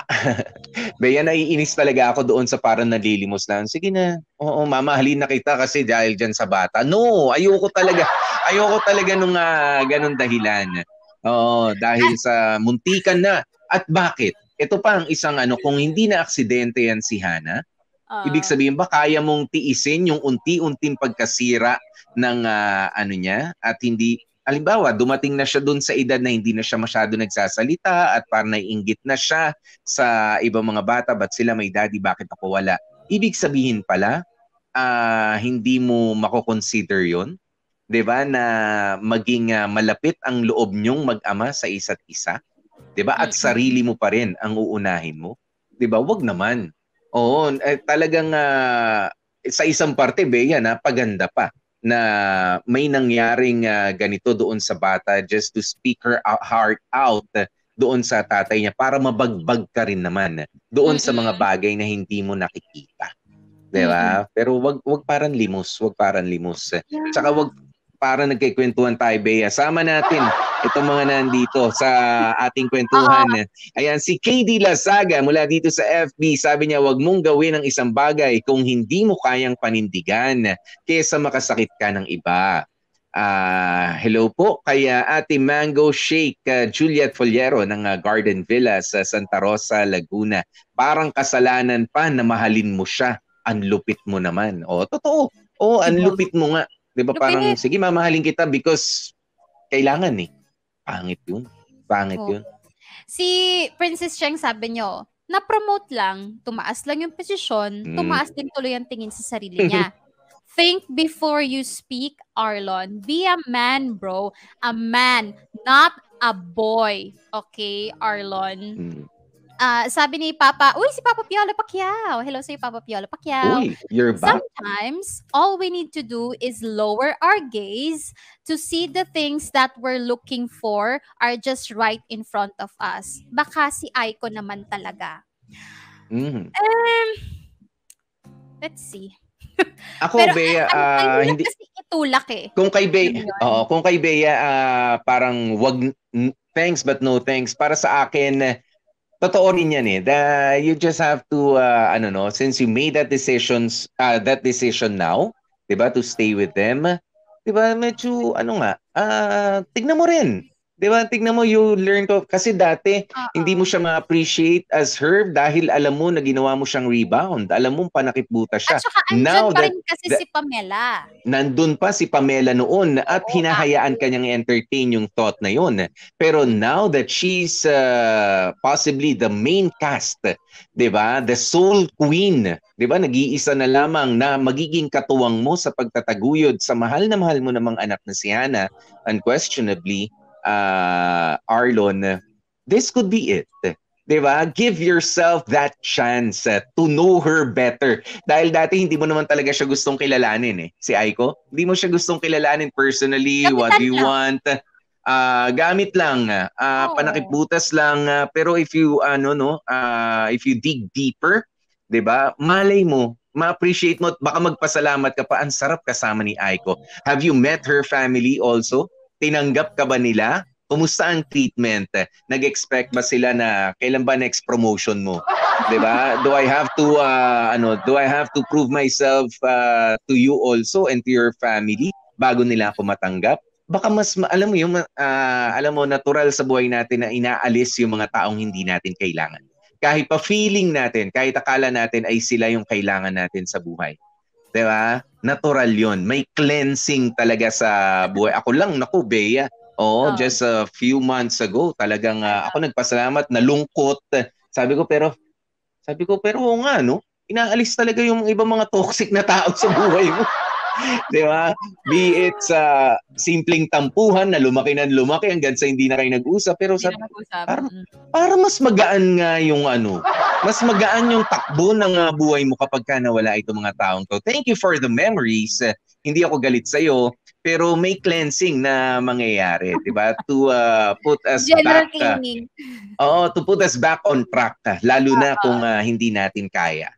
Bea, naiinis talaga ako doon sa parang nalilimos lang. Sige na. Oo, mamahalin na kita kasi dahil diyan sa bata. No, ayoko talaga. Ayoko talaga nung uh, ganung dahilan. Oo, dahil sa muntikan na. At bakit? Ito pa ang isang ano, kung hindi na aksidente yan si Hana, uh, ibig sabihin ba kaya mong tiisin yung unti-unting pagkasira ng uh, ano niya at hindi, halimbawa, dumating na siya dun sa edad na hindi na siya masyado nagsasalita at parang naiinggit na siya sa ibang mga bata, ba't sila may daddy, bakit ako wala? Ibig sabihin pala, uh, hindi mo mako-consider yon, 'di ba, na maging uh, malapit ang loob nyong mag-ama sa isa't isa. 'Di ba? At sarili mo pa rin ang uunahin mo. 'Di ba? Wag naman. Oo, eh, talagang uh, sa isang parte, Bea, na paganda pa na may nangyaring uh, ganito doon sa bata just to speak her heart out doon sa tatay niya para mabagbag ka rin naman doon mm-hmm. sa mga bagay na hindi mo nakikita. 'Di ba? Mm-hmm. Pero wag wag parang limos, wag parang limos. Yeah. Tsaka wag para nagkikwentuhan tayo, Bea. Sama natin itong mga nandito sa ating kwentuhan. Ayan, si K D Lazaga mula dito sa F B. Sabi niya, wag mong gawin ang isang bagay kung hindi mo kayang panindigan kaysa makasakit ka ng iba. Uh, hello po kay uh, Ate Mango Shake, uh, Juliet Foliero ng uh, Garden Villa sa Santa Rosa, Laguna. Parang kasalanan pa na mahalin mo siya. Ang lupit mo naman. O, totoo. O, ang lupit mo nga. Diba parang, sige, mamahalin kita because kailangan eh. Pangit yun. Pangit Oh. yun. Si Princess Cheng sabi nyo, na-promote lang, tumaas lang yung posisyon, Mm. tumaas din tuloy ang tingin sa sarili niya. Think before you speak, Arlon. Be a man, bro. A man, not a boy. Okay, Arlon? Mm. Ah, sabi ni Papa, uy, si Papa Piolo Pacquiao. Hello sa'yo, Papa Piolo Pacquiao. Uy, you're back. Sometimes, all we need to do is lower our gaze to see the things that we're looking for are just right in front of us. Baka si Aiko naman talaga. Mm. Um, let's see. Ako, Pero Bea, ang, ang ah, hirap hindi... kasi itulak eh. Kung kay Bea, Yun yun. oo, kung kay Bea, ah, parang wag, n- thanks but no thanks. Para sa akin, totoo rin yan eh. The, you just have to, uh, ano no, since you made that decisions, uh, that decision now, di ba, to stay with them, di ba, medyo, ano nga, uh, tignan mo rin. Di ba, tignan mo, you learn to, kasi dati, hindi mo siya ma-appreciate as her dahil alam mo na ginawa mo siyang rebound. Alam mo, panakipbuta siya. At saka andyan pa rin kasi si Pamela. Nandun pa si Pamela noon at hinahayaan kanyang entertain yung thought na yun. Pero now that she's uh, possibly the main cast, 'di ba? The soul queen, 'di ba? Nag-iisa na lamang na magiging katuwang mo sa pagtataguyod sa mahal na mahal mo namang anak na si Hana, unquestionably, uh, Arlon, this could be it. 'Di ba? Give yourself that chance uh, to know her better. Dahil dati hindi mo naman talaga siya gustong kilalanin eh. Si Aiko, hindi mo siya gustong kilalanin personally. Gapitan What do you lang. want? Uh, gamit lang, uh, Oo. panakibutas lang. Uh, pero if you ano no, uh, if you dig deeper, 'di ba? Malay mo, ma-appreciate mo at baka magpasalamat ka pa. Ang sarap kasama ni Aiko. Have you met her family also? Tinanggap ka ba nila? Kumusta ang treatment? Nag-expect ba sila na kailan ba next promotion mo? 'Di ba? Do I have to uh, ano, do I have to prove myself uh, to you also and to your family bago nila ako matanggap? Baka mas ma- alam mo yung uh, alam mo natural sa buhay natin na inaalis yung mga taong hindi natin kailangan. Kahit pa feeling natin, kahit akala natin ay sila yung kailangan natin sa buhay. 'Di ba? Natural 'yon. May cleansing talaga sa buhay. Ako lang, naku, Bea. Oo, Oh. just a few months ago, talagang uh, ako nagpasalamat, nalungkot. Sabi ko, pero, sabi ko, pero oo nga, no? Inaalis talaga yung ibang mga toxic na tao sa buhay mo. Di ba? Be it sa simpleng tampuhan na lumaki na lumaki hanggang sa hindi na kayo nag-usap. Pero sa, para, para mas magaan nga yung ano, mas magaan yung takbo ng uh, buhay mo kapag ka nawala itong mga taong to. Thank you for the memories. Uh, hindi ako galit sa'yo. Pero may cleansing na mangyayari, di ba? To uh, put us General back. Uh, cleaning. Oo, to put us back on track. Uh, lalo na kung uh, hindi natin kaya.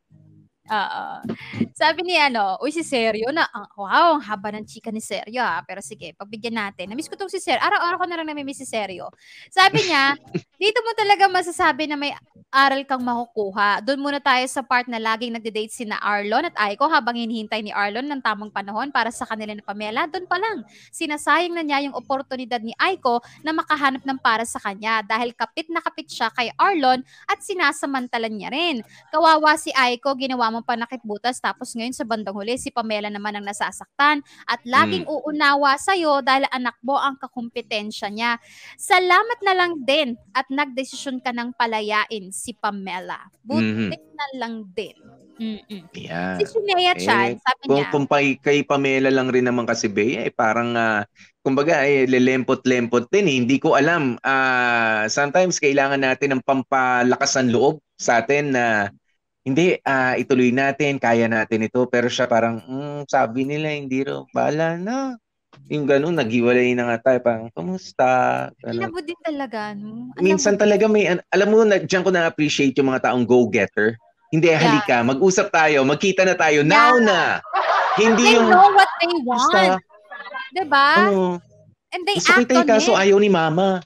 Oo. Sabi ni ano, uy si Seryo na, ang- wow, ang haba ng chika ni Seryo ah. Pero sige, pagbigyan natin. Namiss ko tong si Seryo. Araw-araw ko na lang namimiss si Seryo. Sabi niya, dito mo talaga masasabi na may aral kang makukuha. Doon muna tayo sa part na laging nagde-date si na Arlon at Aiko habang hinihintay ni Arlon ng tamang panahon para sa kanila na Pamela. Doon pa lang, sinasayang na niya yung oportunidad ni Aiko na makahanap ng para sa kanya dahil kapit na kapit siya kay Arlon at sinasamantalan niya rin. Kawawa si Aiko, ginawa mo panakitbutas tapos ngayon sa bandang huli si Pamela naman ang nasasaktan at laging Mm. uunawa sa'yo dahil anak mo ang kakumpetensya niya. Salamat na lang din at nagdesisyon ka ng palayain si Pamela. Buti Mhm. na lang din. Mm-mm. Yeah. Si Shunea Chan, sabi kung, niya, kung kay, kay Pamela lang rin naman kasi Bea, eh, parang, uh, kumbaga, eh, lelempot-lempot din. Eh. Hindi ko alam. Uh, sometimes kailangan natin ng pampalakas ng loob sa atin na hindi, ah, ituloy natin, kaya natin ito. Pero siya parang, mm, sabi nila, hindi ro, bahala na. Yung ganun, naghiwalay na nga tayo. Parang, kumusta? Ganun. Alabo din talaga, no? Alam Minsan mo, talaga may, an- alam mo, na, diyan ko na-appreciate yung mga taong go-getter. Hindi, Yeah. halika, mag-usap tayo, magkita na tayo, now na. Hindi they yung, know what they basta, want. Diba? Ano? And they Gusto act kita on eh, kaso it. ayaw ni mama.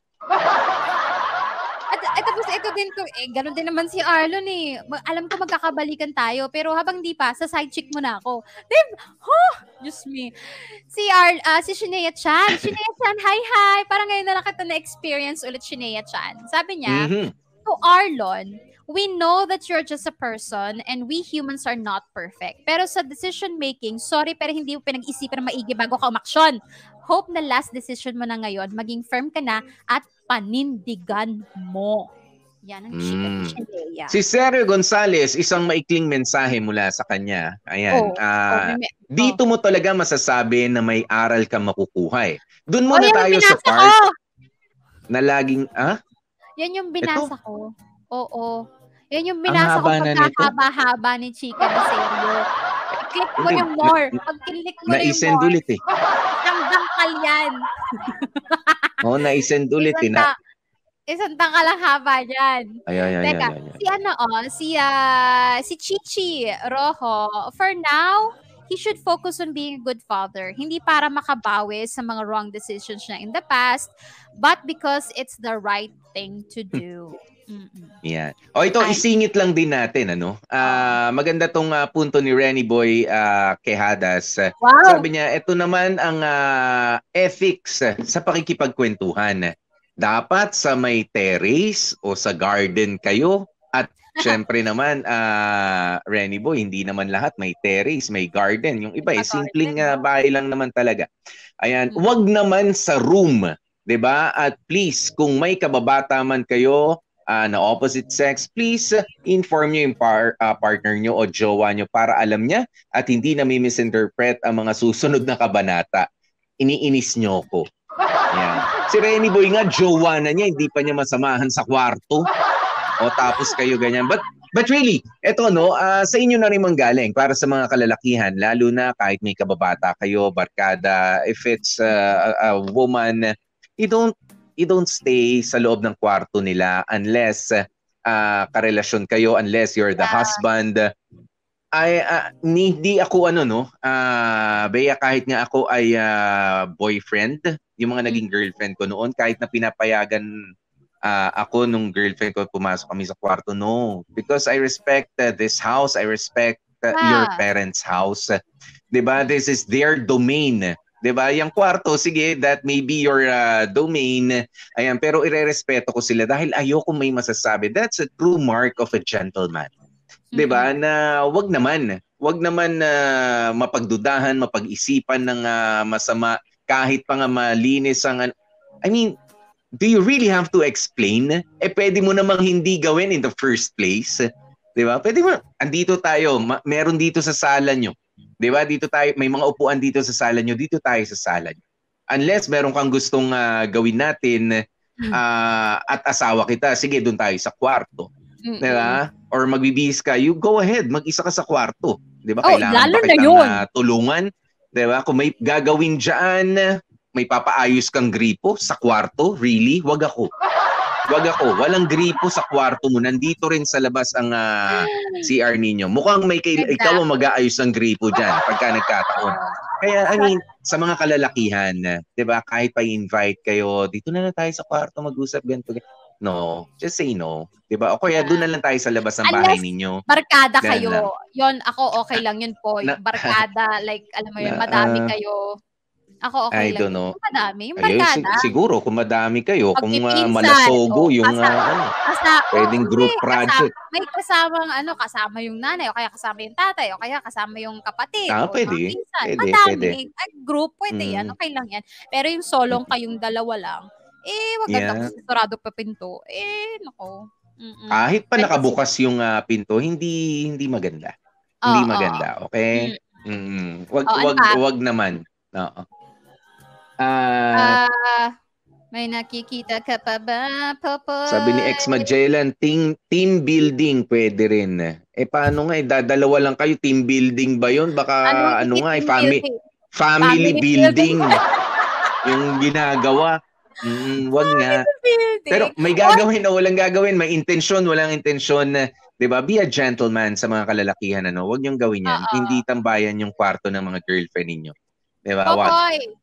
At, at tapos ito din to, eh, ganun din naman si Arlon eh. Ma- Alam ko magkakabalikan tayo, pero habang di pa, sa side chick mo na ako. Diba? Huh! Just me. Si Ar, ah, si Shinea Chan. Shinea Chan, hi hi! Parang ngayon na lang kita na-experience ulit, Shinea Chan. Sabi niya, Mhm. to Arlon, we know that you're just a person and we humans are not perfect. Pero sa decision making, sorry pero hindi mo pinag-isipan na maigi bago ka umaksyon. Hope na last decision mo na ngayon, maging firm ka na at panindigan mo. Yan ang chika ni Mm. Shinea. Si Sergio Gonzalez, isang maikling mensahe mula sa kanya. Ayan. Oh, ah, oh, may- dito mo talaga masasabi na may aral kang makukuha eh. Doon muna Oh, yan tayo yung sa binasa part ko! na laging, ah? Yan yung binasa ko. Oo. Yan yung binasa Ang ko haba na nito. pagkakaba-haba ni Chika ni Sergio. I-click mo Hindi, yung more. na- Pag click mo na yung Na-isend more, ulit eh. isang dangkal yan. Oo, na-isend ulit eh. Isang, Na, ta- isang dangkal ang haba yan. ay, ay, ay, Teka, ay, ay, ay. si ano oh, si, ah, si Chichi Rojo, for now, he should focus on being a good father. Hindi para makabawi sa mga wrong decisions niya in the past, but because it's the right thing to do. Mm-mm. Yan. O ito, Ay. isingit lang din natin. Ano? Ah, maganda tong ah, punto ni Renny Boy ah, Quejadas. Wow. Sabi niya, ito naman ang ah, ethics ah, sa pakikipagkwentuhan. Dapat sa may terrace o sa garden kayo. At syempre naman, ah, Renny Boy, hindi naman lahat may terrace, may garden. Yung iba, eh, Sa simpleng garden, ah, bahay lang naman talaga. Ayan, wag naman sa room. 'Di ba? At please, kung may kababata man kayo, ah, na opposite sex, please uh, inform nyo yung par- ah, partner nyo o jowa nyo para alam niya at hindi na misinterpret ang mga susunod na kabanata. Iniinis nyo ko. Yan. Si Renny Boy nga, jowa na niya, hindi pa niya masamahan sa kwarto. O tapos kayo ganyan. But but really, eto no, ah, sa inyo na rin manggaling para sa mga kalalakihan, lalo na kahit may kababata kayo, barkada, if it's uh, a, a woman, you don't you don't stay sa loob ng kwarto nila unless uh, karelasyon kayo, unless you're the husband. Ay, uh, hindi ako ano no, uh, Bea, kahit nga ako ay uh, boyfriend, yung mga naging girlfriend ko noon, kahit na pinapayagan uh, ako nung girlfriend ko pumasok kami sa kwarto, no. Because I respect uh, this house, I respect uh, Ah. your parents' house. 'Di ba? This is their domain. 'Di ba? Yung kwarto, sige, that may be your uh, domain. Ayan, pero irerespeto ko sila dahil ayoko may masasabi. That's a true mark of a gentleman. 'Di ba? Na wag naman, wag naman na mapagdudahan, mapag-isipan ng uh, masama kahit pa nga malinis ang an- I mean, do you really have to explain? Eh pwede mo namang hindi gawin in the first place. 'Di ba? Pwede mo, andito tayo, ma- meron dito sa sala nyo. 'Di ba? Dito tayo, may mga upuan dito sa sala nyo, dito tayo sa sala nyo. Unless meron kang gustong uh, gawin natin uh, at asawa kita, sige, doon tayo sa kwarto. Mm-mm. 'Di ba? Or magbibihis ka, you go ahead, mag-isa ka sa kwarto. 'Di ba? Oh, Kailangan lalo ba na kitang yun. uh, tulungan? 'Di ba? Kung may gagawin diyan, may papaayos kang gripo sa kwarto, really? Wag ako. Wag ako. Walang gripo sa kwarto mo. Nandito rin sa labas ang uh, C R ninyo. Mukhang may kail- ikaw ang mag-aayos ng gripo diyan pagka nagkataon. Kaya I mean, sa mga kalalakihan, 'di ba? Kahit pa invite kayo, dito na lang tayo sa kwarto mag-usap ganito. No, just say no. 'Di ba? O kaya doon na lang tayo sa labas ng bahay Unless ninyo. barkada Yan kayo. lang. Yon ako okay lang yun po. Yung barkada, like, alam mo yun, Na, madami ah, kayo. Ako okay I lang. don't know. Yung madami, yung Ayun, barkada. sig- siguro kung madami kayo, kung uh, Magpipinsan, malasogo o yung kasa- uh, ano, kasa- pwedeng oh, group hindi, project. Kasama, may kasamang ano, kasama yung nanay, o kaya kasama yung tatay, o kaya kasama yung kapatid, Ah, o pwede. mga pinsan. Pwede, Madami. pwede. Ay, group, pwede yan. Mm. Okay lang yan. Pero yung solong kayong dalawa lang, eh, wag Yeah. ganda kasi sarado pa pinto. Eh, nako. Mm-mm. Kahit pa Pero nakabukas yung uh, pinto, hindi hindi maganda. Hindi Oo. maganda, okay? Mm. Wag Oh, ano wag pa? wag naman. Oo. Ah, Ah, may nakikita ka pa ba, Popoy? sabi ni Ex Magellan, team team building pwede rin. Eh paano nga eh, dadalawa lang kayo, team building ba 'yon? Baka Ano, ano, hindi nga eh, team family building. family, Family building. building. Yung ginagawa. Mm, wag nga. building. Pero may gagawin o walang gagawin, may intensyon, walang intensyon, 'di ba? Be a gentleman sa mga kalalakihan, ano. Wag niyong gawin 'yan. Oo. Hindi tambayan yung kwarto ng mga girlfriend ninyo. 'Di ba? Wag. Popoy,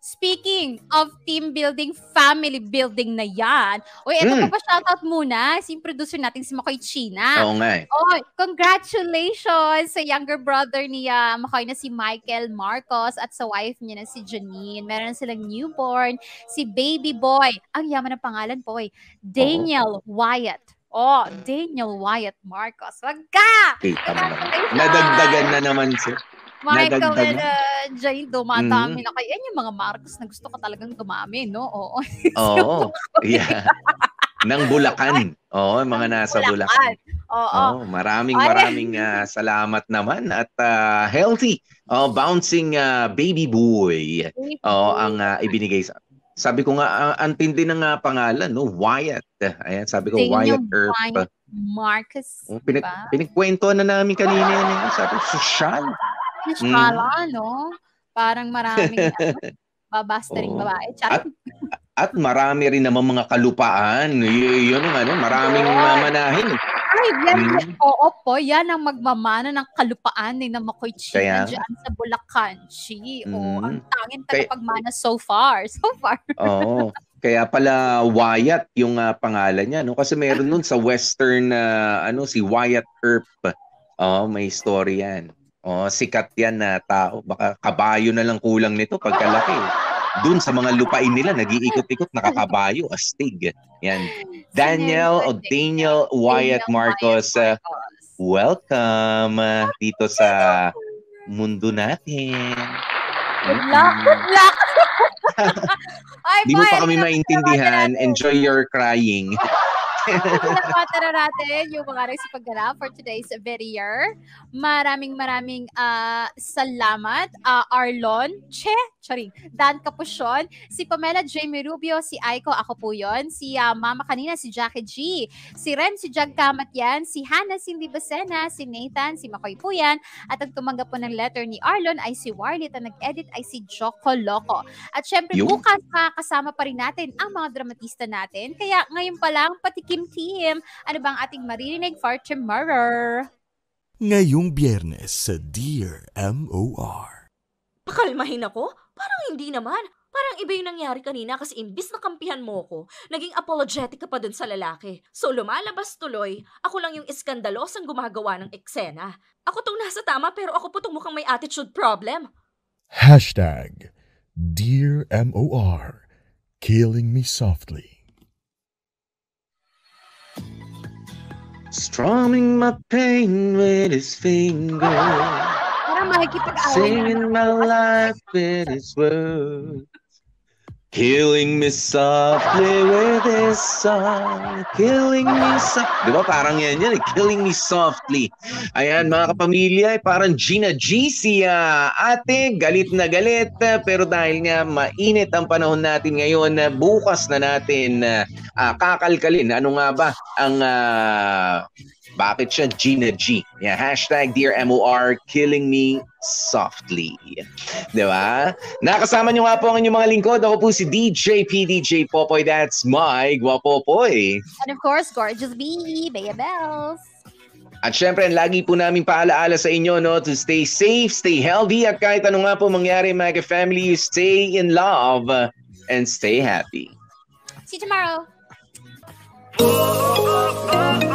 speaking of team building, family building na yan. Uy, ito Mm. pa pa shoutout muna, si producer natin si Makoy China. Oo nga eh. Oy, congratulations sa younger brother niya, Makoy, na si Michael Marcos at sa wife niya na si Janine. Meron silang newborn, si baby boy. Ang yaman ng pangalan po eh, Daniel Wyatt. Oh, Daniel Wyatt Marcos. Wag ka! Kita mo naman. Nadagdagan na naman siya. Michael and Nadagdagan. uh, Janine, dumadami Mhm. na kayo. Yan yung mga Marcos na gusto ko talagang dumami, no? Oo. Oo. Yeah. Nang Bulacan. Oo, yung mga nasa Bulacan. Oo. Oh, maraming Ay. maraming ah, salamat naman at ah, healthy, oh, bouncing ah, baby boy. Oh, ang ah, ibinigay sa. Sabi ko nga ang ang tindi ng ah, pangalan, no, Wyatt. Ayan, sabi ko Daniel Wyatt Earp. Wyatt Marcos. Oh, pinag diba? pinagkwentuhan na namin kanina yan. eh. Sabi ko, sosyal. Nasyala, no? Parang maraming ano, babasta ring Oo. babae. At Chat. at marami rin naman mga kalupaan. Y- yun ang ano, maraming mamanahin. Ay, yan, Mm. yan. Oo po, yan ang magmamana ng kalupaan ni na Makoy China Kaya- dyan sa Bulacan. Chi, oo, ang Mm. tanging Kaya- tagapagmana so far. So far. Oo. Kaya pala Wyatt yung ah, pangalan niya, no? Kasi meron nun sa western na ano si Wyatt Earp. Oh, may story yan. Oh, sikat yan na tao. Baka kabayo na lang kulang nito pagkalaki. Doon sa mga lupain nila, nag-iikot-ikot, nakakabayo, astig. Yan. Daniel o Daniel Wyatt Marcos, uh, welcome uh, dito sa mundo natin. Good luck, good luck! Ay, Di mo boy, pa kami ano na maintindihan. Enjoy your crying. Pinapata na natin yung mga nagsipagganap for today's video. Maraming maraming ah, salamat. Ah, Arlon, Che, charing, Dan Capuchon, si Pamela Jamie Rubio, si Aiko, ako po yun, si ah, Mama kanina, si Jackie G, si Ren, si Jag Kamat yan, si Hannah Cindy Bacena, si Nathan, si Makoy po yan, at ang tumanggap po ng letter ni Arlon ay si Warlit, at nag-edit ay si Joko Loco. At syempre, Yung- bukas makakasama pa rin natin ang mga dramatista natin. Kaya ngayon pa lang, patikim team, ano bang ating maririnig for tomorrow? Ngayong biyernes sa Dear M O R. Pakalmahin ako? Parang hindi naman. Parang iba yung nangyari kanina kasi imbis na kampihan mo ko, naging apologetic ka pa dun sa lalaki. So lumalabas tuloy, ako lang yung iskandalosang gumagawa ng eksena. Ako tong nasa tama pero ako po tong mukhang may attitude problem. Hashtag Dear M O R. Killing me softly. Strumming my pain with his finger, Parang makikipag-away na. singing my life with his words, killing me softly with his song, killing me softly. Di ba parang yan yan eh, killing me softly. Ayan mga kapamilya, eh, parang Gina G si ah, ate, galit na galit, ah, pero dahil nga mainit ang panahon natin ngayon, ah, bukas na natin ah, ah, kakalkalin. Ano nga ba ang ah, bakit siya Gina G? Yeah, hashtag Dear M O R, killing me softly. Diba? Nakasama nyo nga po ang inyong mga lingkod. Ako po si D J P D J Popoy. That's my Guapopoy. And of course, Gorgeous Bee, Bea Bells. At syempre, lagi po namin paalaala sa inyo no, to stay safe, stay healthy, at kahit ano nga po mangyari mga family, stay in love and stay happy. See you tomorrow.